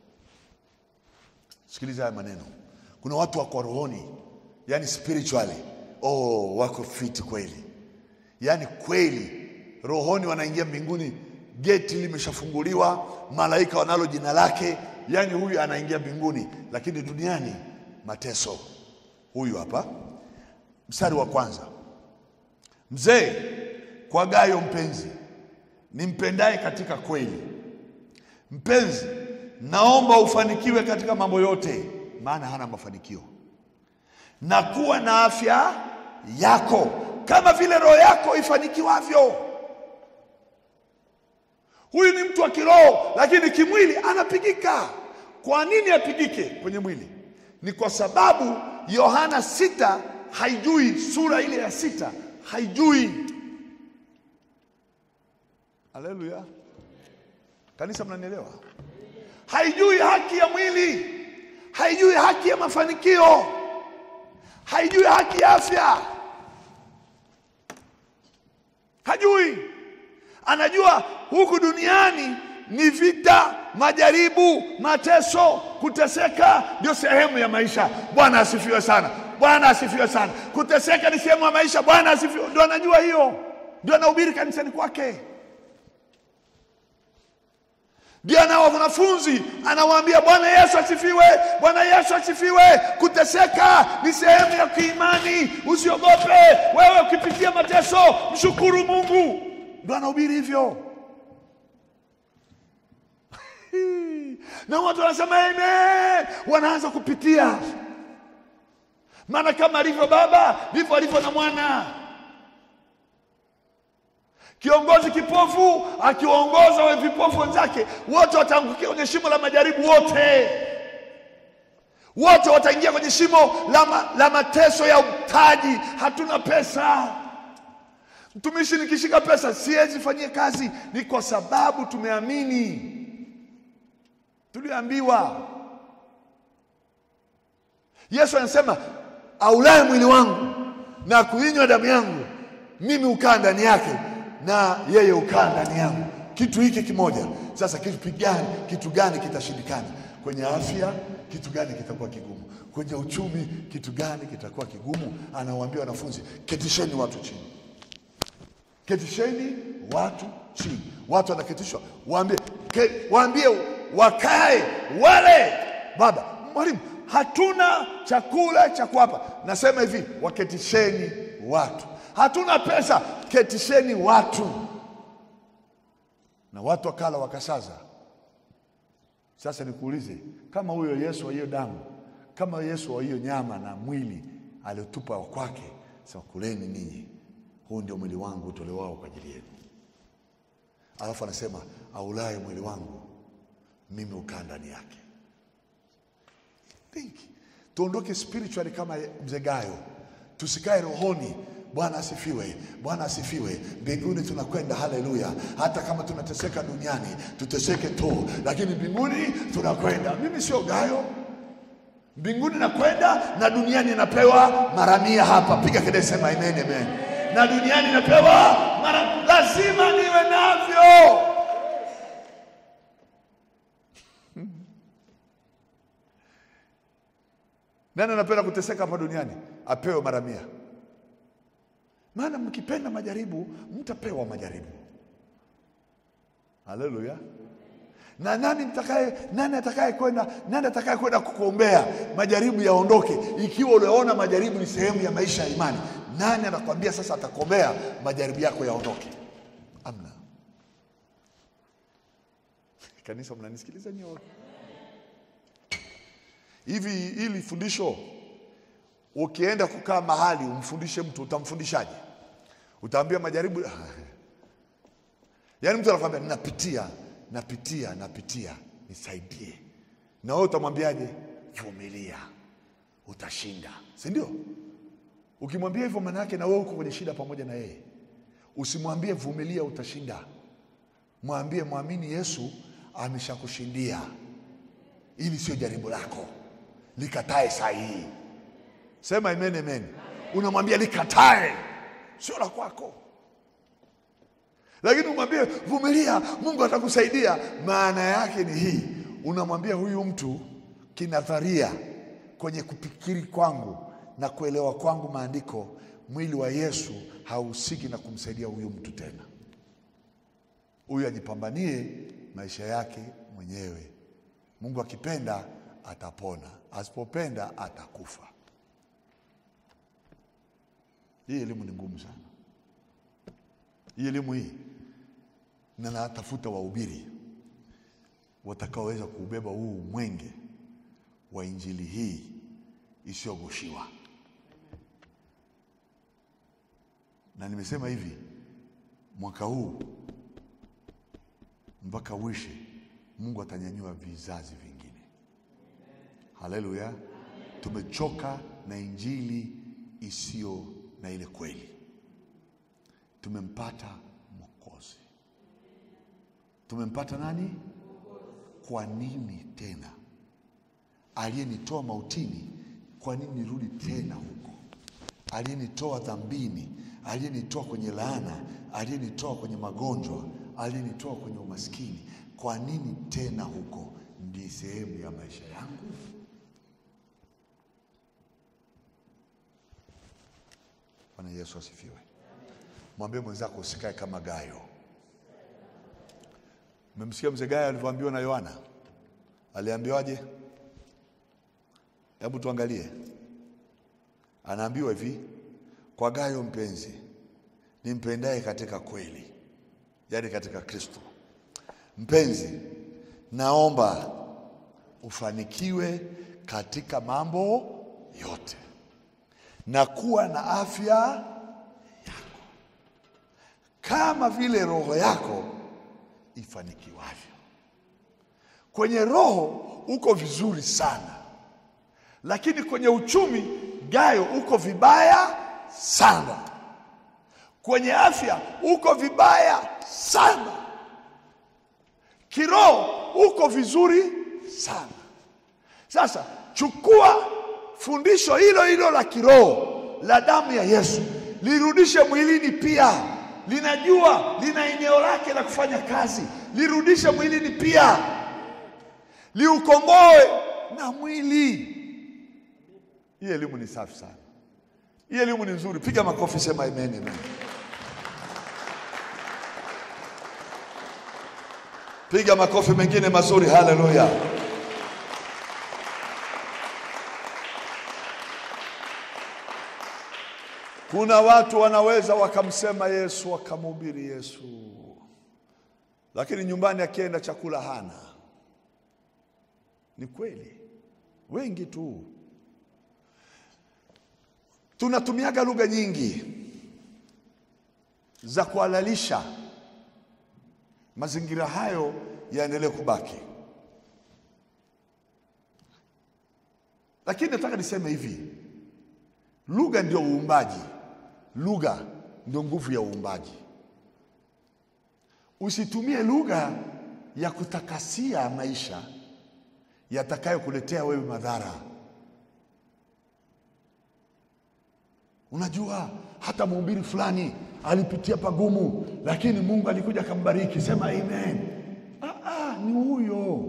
Sikiliza haya maneno. Kuna watu wako rohoni, yani spiritually, wako fit kweli. Yani kweli rohoni wanaingia mbinguni, geti limeshafunguliwa, malaika wanalo jina lake, yani huyu anaingia mbinguni. Lakini duniani mateso. Huyu hapa mstari wa 1. Mzee kwa Gayo mpenzi, nimpendaye katika kweli. Mpenzi, naomba ufanikiwe katika mambo yote, maana hana mafanikio, na kuwa na afya yako kama vile roho yako ifanikiwavyo. Huyu ni mtu wa kiroho, lakini kimwili anapigika. Kwa nini apigike kwenye mwili? Ni kwa sababu Yohana 6 haijui, sura ile ya 6 haijui. Haleluya. Kanisa, mnanielewa? Haijui haki ya mwili, haijui haki ya mafanikio, haijui haki ya afya. Hajui. Anajua huku duniani ni vita, majaribu, mateso, kuteseka ndio sehemu ya maisha. Bwana asifiwe sana. Bwana asifiwe sana. Kuteseka ni sehemu ya maisha. Bwana asifiwe. Ndio anajua hiyo. Ndio anahubiri kanisani kwake. Ndio na wanafunzi anawaambia Bwana Yesu asifiwe, Bwana Yesu asifiwe. Kuteseka ni sehemu ya kiimani. Usiogope. Wewe ukipitia mateso, mshukuru Mungu. Ndio anahubiri hivyo. Na watu wanasema amen, wanaanza kupitia. Maana kama alivyo Baba, ndivyo alivyo na Mwana. Kiongozi kipofu akiwaongoza wale vipofu wenzake, wote wataangukia kwenye shimo la majaribu. Wote wataingia kwenye shimo la mateso ya utaji. Hatuna pesa. Mtumishi, nikishika pesa siwezi fanyia kazi. Ni kwa sababu tumeamini. Tuliambiwa. Yesu anasema, aulaye mwili wangu na kuinywa damu yangu, mimi ukaa ndani yake na yeye ukaa ndani yangu. Kitu hiki kimoja. Sasa kitu gani kitashindikana? Kwenye afya kitu gani kitakuwa kigumu? Kwenye uchumi kitu gani kitakuwa kigumu? Anawaambia wanafunzi, ketisheni watu chini. Ketisheni watu chini. Watu wanaketishwa. Waambie wakae wale. Baba, mwalimu, hatuna chakula cha kuwapa. Nasema hivi, waketisheni watu. Hatuna pesa, ketisheni watu. Na watu wakala wakasaza. Sasa nikuulize, kama huyo Yesu wa hiyo damu, kama Yesu wa hiyo nyama na mwili aliotupa kwake, sema kuleni ninyi, huu ndio mwili wangu utolewao kwa ajili yenu. Alafu anasema, aulaye mwili wangu, mimi ukaa ndani yake. Think. Tuondoke spiritually kama mzee Gayo. Tusikae rohoni. Bwana asifiwe. Bwana asifiwe. Mbinguni tunakwenda, haleluya. Hata kama tunateseka duniani, tuteseke tu, lakini mbinguni tunakwenda. Mimi sio Gayo. Mbinguni nakwenda na duniani napewa mara 100 hapa. Piga kelele, sema amen, amen. Na duniani napewa mara, lazima niwe navyo. Nani anapenda kuteseka hapa duniani? Apewe mara 100. Maana mkipenda majaribu, mtapewa majaribu. Haleluya. Na nani atakaye kwenda kukuombea majaribu yaondoke? Ikiwa unaona majaribu ni sehemu ya maisha ya imani, nani anakuambia sasa atakuombea majaribu yako yaondoke? Amna. Kanisa, mnanisikiliza nyote? Hivi ili fundisho, ukienda kukaa mahali umfundishe mtu, utamfundishaje? Utaambia majaribu. Yaani mtu anakuambia napitia, nisaidie. Na wewe utamwambiaje? Vumilia, utashinda. Si ndio? Ukimwambia hivyo, maana yake na wewe uko kwenye shida pamoja na yeye. Usimwambie vumilia utashinda. Mwambie muamini Yesu ameshakushindia. Ili sio jaribu lako. Likatae sahihi. Sema amen, amen. Unamwambia likatae, sio la kwako. Lakini umwambie vumilia, Mungu atakusaidia. Maana yake ni hii. Unamwambia huyu mtu kinadharia, kwenye kufikiri kwangu na kuelewa kwangu maandiko, mwili wa Yesu hausiki na kumsaidia huyu mtu tena. Huyu ajipambanie maisha yake mwenyewe. Mungu akipenda atapona, asipopenda atakufa. Hii elimu ni ngumu sana. Hii elimu hii, na natafuta wahubiri watakaoweza kubeba huu mwenge wa injili hii isiyogoshiwa. Na nimesema hivi, mwaka huu mpaka uishe, Mungu atanyanyua vizazi vingine. Haleluya. tumechoka na injili isiyo na ile kweli. Tumempata Mwokozi. Tumempata nani? Kwa nini tena? Aliyenitoa mautini, kwa nini nirudi tena huko? Aliyenitoa dhambini, aliyenitoa kwenye laana, aliyenitoa kwenye magonjwa, aliyenitoa kwenye umaskini, kwa nini tena huko? Ndiyo sehemu ya maisha yangu. Bwana Yesu asifiwe. Mwambie mwenzako usikae kama Gayo. Mmemsikia mzee Gayo alivyoambiwa na Yohana? Aliambiwaje? Hebu tuangalie. Anaambiwa hivi, kwa Gayo mpenzi, nimpendaye katika kweli, yaani katika Kristo. Mpenzi, naomba ufanikiwe katika mambo yote na kuwa na afya yako kama vile roho yako ifanikiwavyo. Kwenye roho uko vizuri sana, lakini kwenye uchumi Gayo uko vibaya sana. Kwenye afya uko vibaya sana. Kiroho uko vizuri sana. Sasa chukua fundisho hilo hilo la kiroho la damu ya Yesu, lirudishe mwilini pia. Linajua lina eneo lake la kufanya kazi, lirudishe mwilini pia, liukomboe na mwili. Hii elimu ni safi sana. Hii elimu ni nzuri. Piga makofi, sema amen, amen. Piga makofi mengine mazuri, haleluya. Kuna watu wanaweza wakamsema Yesu, wakamhubiri Yesu, lakini nyumbani akienda chakula hana. Ni kweli, wengi tu. Tunatumiaga lugha nyingi za kuhalalisha mazingira hayo yaendelee kubaki. Lakini nataka niseme hivi, lugha ndio uumbaji. Lugha ndio nguvu ya uumbaji. Usitumie lugha ya kutakasia maisha yatakayokuletea wewe madhara. Unajua hata mhubiri fulani alipitia pagumu, lakini Mungu alikuja akambariki. Sema amen. Ni huyo.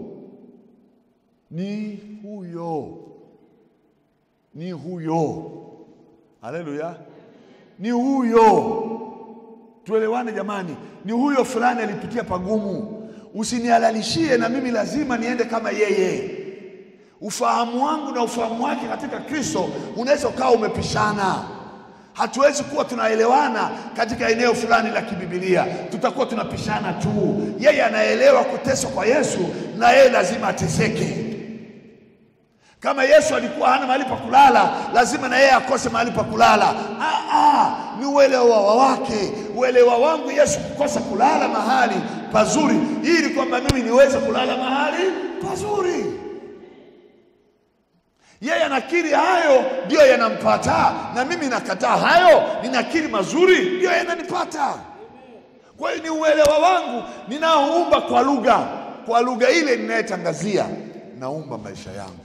Ni huyo. Ni huyo. Haleluya. Ni huyo. Tuelewane jamani. Ni huyo fulani alipitia pagumu. Usinihalalishie na mimi lazima niende kama yeye. Ufahamu wangu na ufahamu wake katika Kristo unaweza ukawa umepishana. Hatuwezi kuwa tunaelewana katika eneo fulani la kibibilia. Tutakuwa tunapishana tu. Yeye anaelewa kuteswa kwa Yesu, na yeye lazima ateseke. Kama Yesu alikuwa hana mahali pa kulala, lazima na yeye akose mahali pa kulala. Ni uelewa wake. Uelewa wangu Yesu kukosa kulala mahali pazuri, ili kwamba mimi niweze kulala mahali pazuri. Yeye anakiri hayo ndio yanampata, na mimi nakataa hayo, ninakiri mazuri ndio yananipata. Kwa hiyo ni uelewa wangu ninaoumba kwa lugha. Kwa lugha ile ninayetangazia naumba maisha yangu.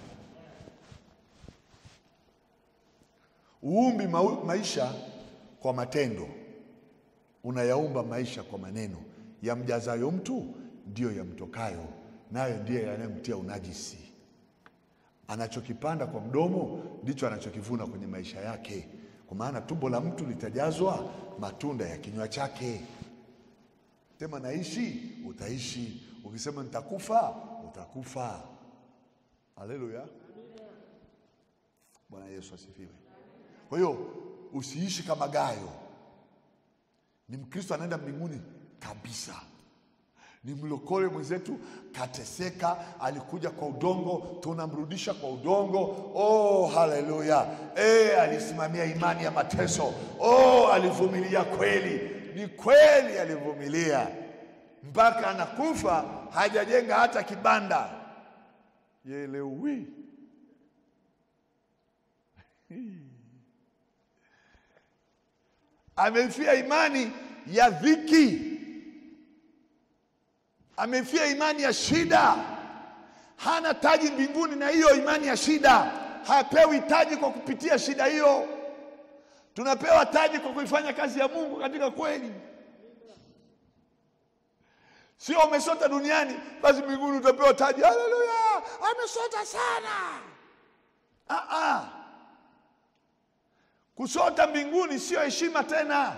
Uumbi maisha kwa matendo, unayaumba maisha kwa maneno. Yamjazayo mtu ndio yamtokayo, nayo ndiye yanayomtia unajisi. Anachokipanda kwa mdomo ndicho anachokivuna kwenye maisha yake. Kwa maana tumbo la mtu litajazwa matunda ya kinywa chake. Sema naishi, utaishi. Ukisema nitakufa, utakufa. Haleluya. Bwana Yesu asifiwe. Kwa hiyo usiishi kama Gayo. Ni Mkristo anaenda mbinguni kabisa. Ni mlokole mwenzetu kateseka, alikuja kwa udongo, tunamrudisha kwa udongo. Haleluya. Alisimamia imani ya mateso. Alivumilia kweli. Ni kweli alivumilia. Mpaka anakufa hajajenga hata kibanda. Yelewi. Amefia imani ya dhiki, amefia imani ya shida. Hana taji mbinguni na hiyo imani ya shida. Hapewi taji kwa kupitia shida hiyo. Tunapewa taji kwa kuifanya kazi ya Mungu katika kweli. Sio umesota duniani basi mbinguni utapewa taji. Haleluya, amesota sana. Kusota mbinguni sio heshima tena.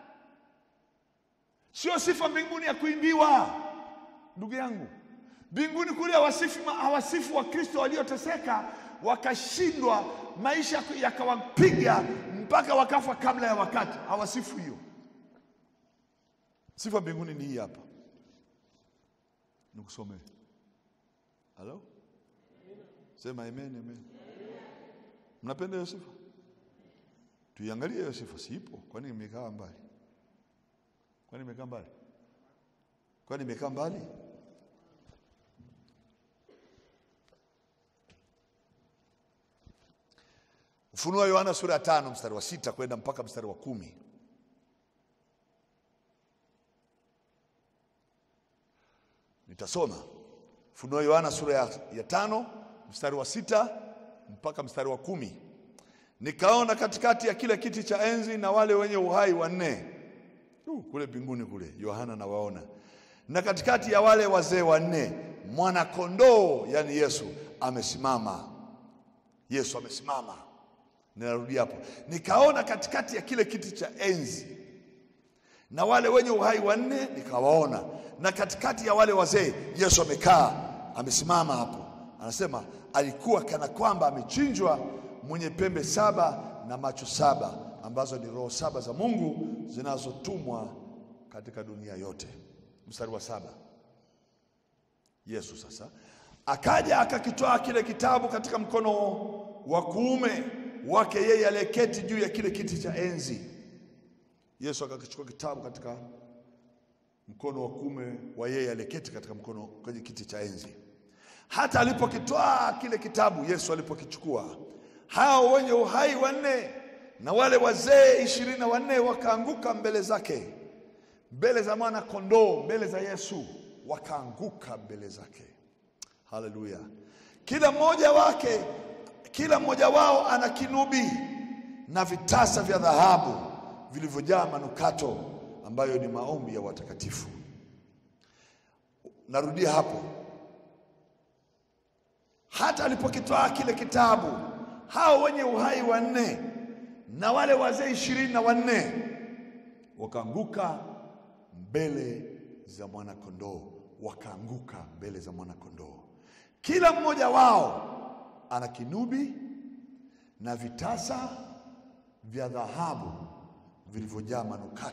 Sio sifa mbinguni ya kuimbiwa. Ndugu yangu, mbinguni kule hawasifu wa Kristo walioteseka wakashindwa, maisha yakawapiga mpaka wakafa kabla ya wakati. Hawasifu hiyo. Sifa mbinguni ni hii hapa. Nikusomee. Halo? Sema amen, amen. Mnapenda hiyo sifa? Tuiangalie hiyo sifa. Sipo. Kwani imekaa mbali? Kwani imekaa mbali? Kwani imekaa mbali? Ufunuo Yohana sura ya 5 mstari wa 6 kwenda mpaka mstari wa 10. Nitasoma. Ufunuo Yohana sura ya 5 mstari wa 6 mpaka mstari wa 10. Nikaona katikati ya kile kiti cha enzi na wale wenye uhai wanne. Kule mbinguni kule Yohana na waona. Na katikati ya wale wazee wanne mwana kondoo, yani Yesu amesimama. Yesu amesimama. Ninarudia hapo. Nikaona katikati ya kile kiti cha enzi na wale wenye uhai wanne nikawaona, na katikati ya wale wazee Yesu amekaa, amesimama hapo. Anasema alikuwa kana kwamba amechinjwa, mwenye pembe 7 na macho 7, ambazo ni roho 7 za Mungu zinazotumwa katika dunia yote. Mstari wa 7. Yesu sasa akaja akakitoa kile kitabu katika mkono wa kuume wake yeye aliyeketi juu ya kile kiti cha enzi. Yesu akakichukua kitabu katika mkono wa kuume wa yeye aliyeketi katika mkono kwenye kiti cha enzi. Hata alipokitoa kile kitabu, Yesu alipokichukua, hao wenye uhai wanne na wale wazee 24 wakaanguka mbele zake, mbele za mwana kondoo, mbele za Yesu, wakaanguka mbele zake. Haleluya. Kila mmoja wao ana kinubi na vitasa vya dhahabu vilivyojaa manukato, ambayo ni maombi ya watakatifu. Narudia hapo. Hata alipokitoa kile kitabu, hao wenye uhai wanne na wale wazee 24 wakaanguka mbele za mwana kondoo, wakaanguka mbele za mwana kondoo. Kila mmoja wao ana kinubi na vitasa vya dhahabu vilivyojaa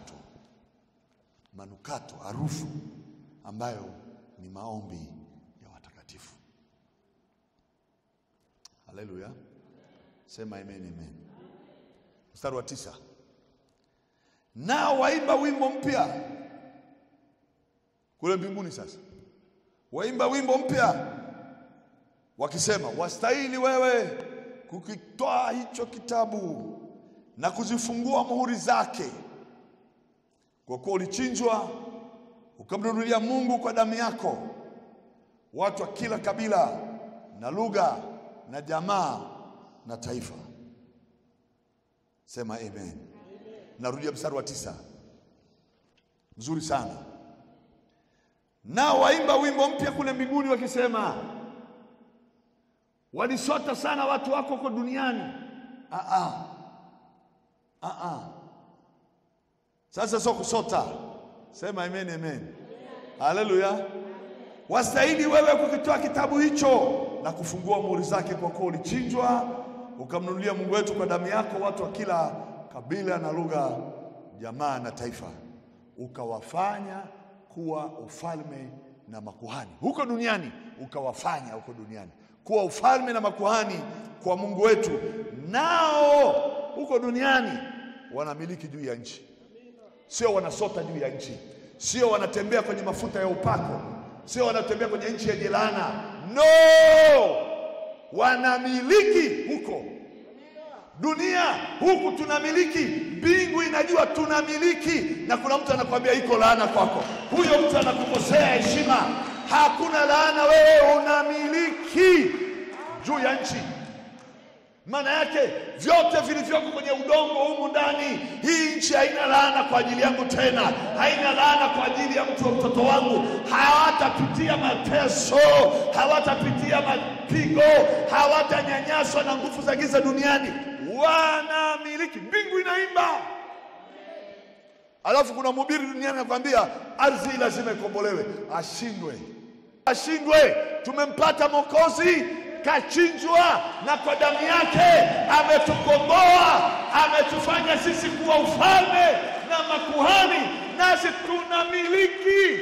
manukato, harufu ambayo ni maombi ya watakatifu. Haleluya. Sema amen, amen. Mstari wa 9. Nao waimba wimbo mpya kule mbinguni. Sasa waimba wimbo mpya wakisema, wastahili wewe kukitoa hicho kitabu na kuzifungua muhuri zake, kwa kuwa ulichinjwa ukamnunulia Mungu kwa damu yako watu wa kila kabila na lugha na jamaa na taifa. Sema amen. Narudia mstari wa 9. Mzuri sana. Nao waimba wimbo mpya kule mbinguni wakisema, walisota sana watu wako huko duniani. Sasa sio kusota. Sema amen, amen. Haleluya. Wastahili wewe kukitoa kitabu hicho na kufungua muhuri zake, kwa kuwa ulichinjwa ukamnunulia Mungu wetu kwa damu yako watu wa kila kabila na lugha, jamaa na taifa, ukawafanya kuwa ufalme na makuhani huko duniani. Ukawafanya huko duniani kuwa ufalme na makuhani kwa Mungu wetu, nao huko duniani wanamiliki juu ya nchi. Sio wanasota juu ya nchi, sio wanatembea kwenye mafuta ya upako, sio wanatembea kwenye nchi ya jelana. No, wanamiliki huko Dunia huku tunamiliki, mbingu inajua tunamiliki, na kuna mtu anakuambia iko laana kwako. Huyo mtu anakukosea heshima. Hakuna laana, wewe unamiliki juu ya nchi. Maana yake vyote vilivyoko kwenye udongo humu ndani, hii nchi haina laana kwa ajili yangu tena, haina laana kwa ajili ya mtoto wangu. Hawatapitia mateso, hawatapitia mapigo, hawatanyanyaswa na nguvu za giza duniani. Wanamiliki. Mbingu inaimba. Alafu kuna mhubiri duniani anakuambia ardhi lazima ikombolewe. Ashindwe. Tumempata Mwokozi, kachinjwa, na kwa damu yake ametukomboa, ametufanya sisi kuwa ufalme na makuhani, nasi tunamiliki.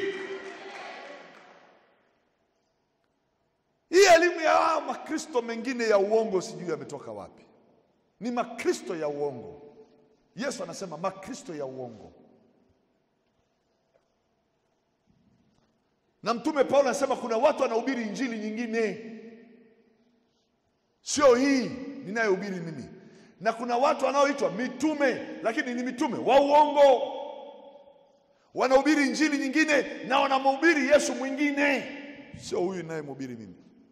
Hii elimu ya makristo mengine ya uongo sijui yametoka wapi. Ni makristo ya uongo. Yesu anasema makristo ya uongo. Na Mtume Paulo anasema kuna watu wanahubiri injili nyingine, sio hii ninayohubiri mimi. Na kuna watu wanaoitwa mitume, lakini ni mitume wa uongo. Wanahubiri injili nyingine na wanamhubiri Yesu mwingine, sio huyu ninayemhubiri mimi.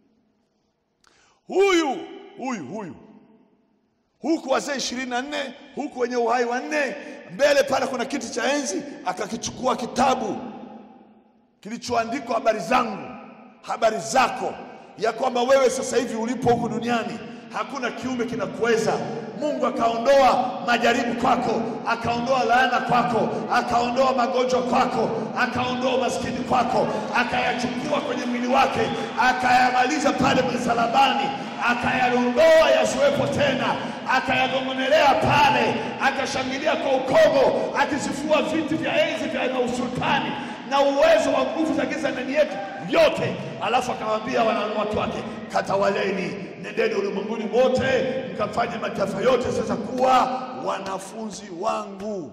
Huyu huku wazee 24, huku wenye uhai wanne, mbele pale kuna kiti cha enzi, akakichukua kitabu kilichoandikwa habari zangu, habari zako, ya kwamba wewe sasa hivi ulipo huku duniani hakuna kiume kinakuweza. Mungu akaondoa majaribu kwako, akaondoa laana kwako, akaondoa magonjwa kwako, akaondoa maskini kwako, akayachukua kwenye mwili wake, akayamaliza pale msalabani, akayaondoa yasiwepo tena, akayagongonelea pale, akashangilia kwa ukogo, akisifua viti vya enzi vya usultani na uwezo wa nguvu za giza ndani yetu yote. Alafu akamwambia watu wake, katawaleni, nendeni ulimwenguni mote, mkafanye mataifa yote sasa kuwa wanafunzi wangu.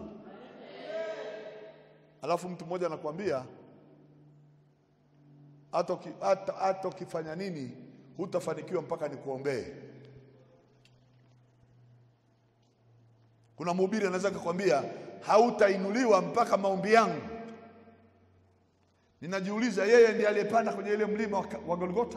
Alafu mtu mmoja anakuambia hata ukifanya nini hutafanikiwa mpaka nikuombee. Kuna mhubiri anaweza kukwambia hautainuliwa mpaka maombi yangu. Ninajiuliza, yeye ndiye aliyepanda kwenye ile mlima wa Golgotha.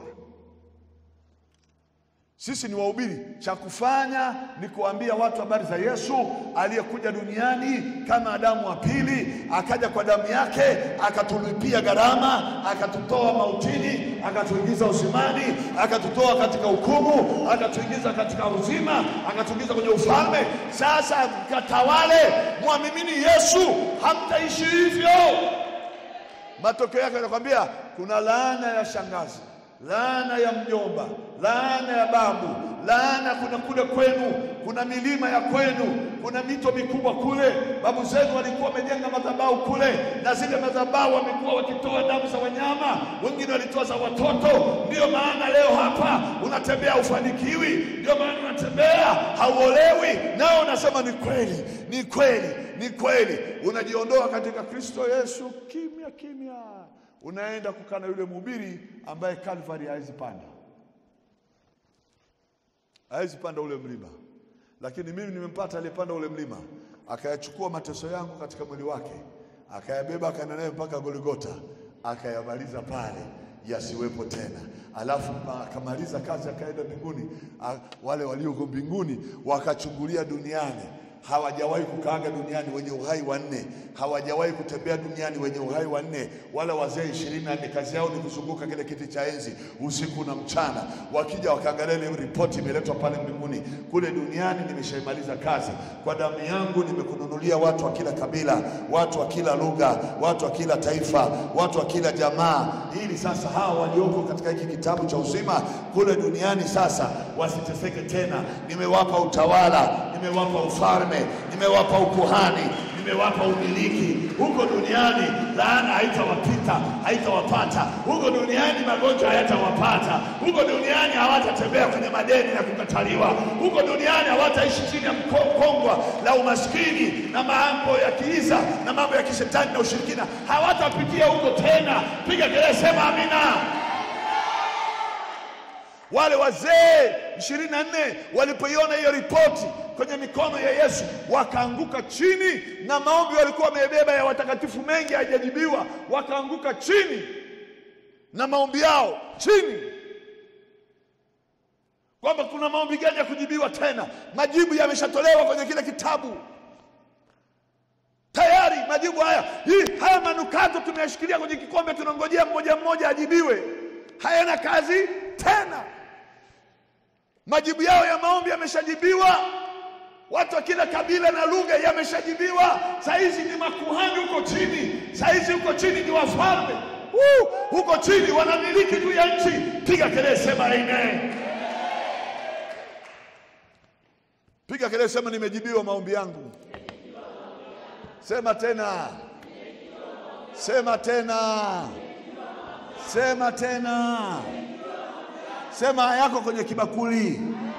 Sisi ni wahubiri, cha kufanya ni kuambia watu habari za Yesu aliyekuja duniani kama Adamu wa pili, akaja kwa damu yake, akatulipia gharama, akatutoa mautini, akatuingiza uzimani, akatutoa katika hukumu, akatuingiza katika uzima, akatuingiza kwenye ufalme. Sasa katawale, muamini Yesu, hamtaishi hivyo. Matokeo yake anakuambia kuna laana ya shangazi, laana ya mjomba, laana ya babu, laana kuna kule kwenu, kuna milima ya kwenu, kuna mito mikubwa kule. Babu zenu walikuwa wamejenga madhabahu kule, na zile madhabahu wamekuwa wakitoa damu za wanyama, wengine walitoa za watoto. Ndio maana leo hapa unatembea ufanikiwi, ndio maana unatembea hauolewi. Nao unasema ni kweli, ni kweli, ni kweli. Unajiondoa katika Kristo Yesu kimya. Unaenda kukana yule mhubiri ambaye Calvary haizi panda ule mlima. Lakini mimi nimempata aliyepanda ule mlima, akayachukua mateso yangu katika mwili wake, akayabeba akaenda naye mpaka Golgotha, akayamaliza pale yasiwepo tena. Alafu akamaliza kazi, akaenda mbinguni. Wale walioko mbinguni wakachungulia duniani. Hawajawahi kukaaga duniani wenye uhai wanne, hawajawahi kutembea duniani wenye uhai wanne. Wala wazee 24 kazi yao ni kuzunguka kile kiti cha enzi usiku na mchana, wakija wakaangalia ile ripoti imeletwa pale mbinguni. Kule duniani nimeshaimaliza kazi, kwa damu yangu nimekununulia watu wa kila kabila, watu wa kila lugha, watu wa kila taifa, watu wa kila jamaa, ili sasa hawa walioko katika hiki kitabu cha uzima kule duniani sasa wasiteseke tena. Nimewapa utawala, nimewapa ufalme, nimewapa ukuhani, nimewapa umiliki. Huko duniani laana haitawapita, haitawapata. Huko duniani magonjwa hayatawapata. Huko duniani hawatatembea kwenye madeni na kukataliwa. Huko duniani hawataishi chini ya kongwa la umaskini na mambo ya kiiza na mambo ya kishetani na ushirikina. Hawatapitia huko tena. Piga kelele, sema amina. Wale wazee 24 walipoiona hiyo ripoti kwenye mikono ya Yesu wakaanguka chini, na maombi walikuwa wamebeba ya watakatifu mengi hayajajibiwa, wakaanguka chini na maombi yao chini, kwamba kuna maombi gani ya kujibiwa tena? Majibu yameshatolewa kwenye kile kitabu tayari. Majibu haya manukato tumeyashikilia kwenye kikombe, tunangojea mmoja mmoja ajibiwe, hayana kazi tena. Majibu yao ya maombi yameshajibiwa. Watu wa kila kabila na lugha yameshajibiwa. Saizi ni makuhani huko chini, saizi huko chini ni wafalme huko chini, wanamiliki juu ya nchi. Piga kelele, sema amen. Piga kelele, sema nimejibiwa maombi yangu. Sema tena, sema tena, sema tena. Sema yako kwenye kibakuli.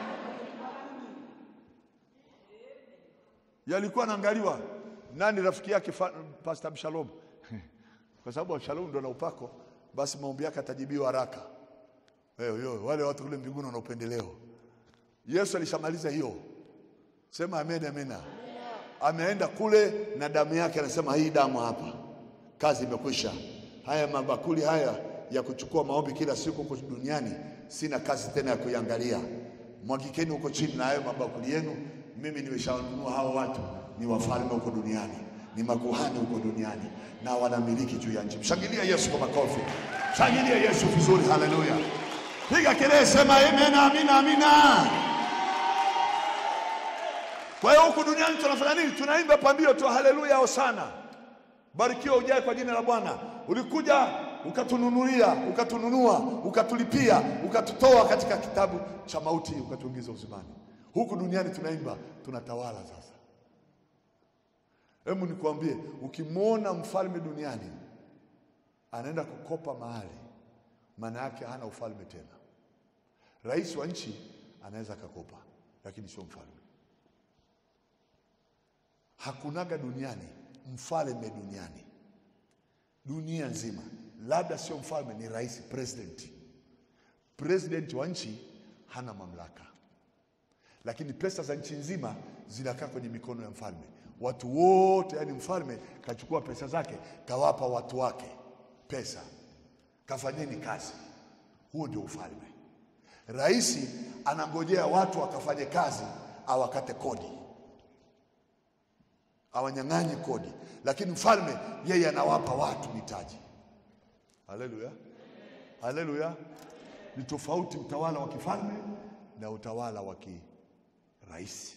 Yalikuwa naangaliwa nani rafiki yake Pastor Shalom. Kwa sababu Shalom ndo na upako, basi maombi yake atajibiwa haraka. Wale watu kule mbinguni wana upendeleo. Yesu alishamaliza hiyo. Sema amen, amena. Ameenda kule na damu yake, anasema hii damu hapa, kazi imekwisha. Haya mabakuli haya ya kuchukua maombi kila siku huko duniani, sina kazi tena ya kuiangalia. Mwagikeni huko chini na hayo mabakuli yenu. Mimi nimeshawanunua hao watu, ni wafalme huko duniani, ni makuhani huko duniani, na wanamiliki juu ya nchi. Mshangilia Yesu kwa makofi. Shangilia Yesu vizuri, haleluya. Piga kelele, sema amen, amina, amina. Kwa hiyo huko duniani tunafanya nini? Tunaimba pambio tu, haleluya, hosana. Barikiwa ujae kwa jina la Bwana. Ulikuja ukatununulia, ukatununua, ukatulipia, ukatutoa katika kitabu cha mauti, ukatuingiza uzimani. Huku duniani tunaimba, tunatawala sasa. Hebu nikwambie, ukimwona mfalme duniani anaenda kukopa mahali, maana yake hana ufalme tena. Rais wa nchi anaweza kukopa, lakini sio mfalme. Hakunaga duniani mfalme duniani, dunia nzima. Labda sio mfalme, ni rais, president. President wa nchi hana mamlaka, lakini pesa za nchi nzima zinakaa kwenye mikono ya mfalme. Watu wote, yani mfalme kachukua pesa zake, kawapa watu wake pesa, kafanyeni kazi. Huo ndio ufalme. Rais anangojea watu wakafanye kazi, awakate kodi, awanyang'anye kodi, lakini mfalme yeye anawapa watu mitaji. Haleluya, haleluya. Ni tofauti utawala wa kifalme na utawala wa kirais.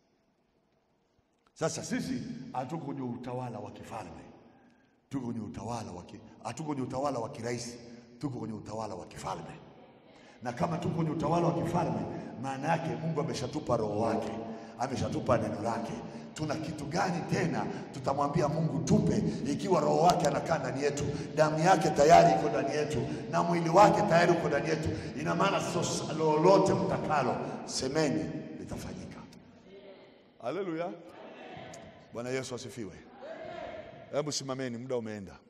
Sasa sisi hatuko kwenye utawala wa kifalme, tuko kwenye utawala hatuko kwenye utawala wa kirais, tuko kwenye utawala wa kifalme. Na kama tuko kwenye utawala wa kifalme, maana yake Mungu ameshatupa roho wake, ameshatupa neno lake. Tuna kitu gani tena tutamwambia Mungu tupe, ikiwa roho wake anakaa ndani yetu, damu yake tayari iko ndani yetu, na mwili wake tayari uko ndani yetu? Ina maana lolote mtakalo semeni litafanyika. Haleluya. Bwana Yesu asifiwe. Hebu simameni, muda umeenda.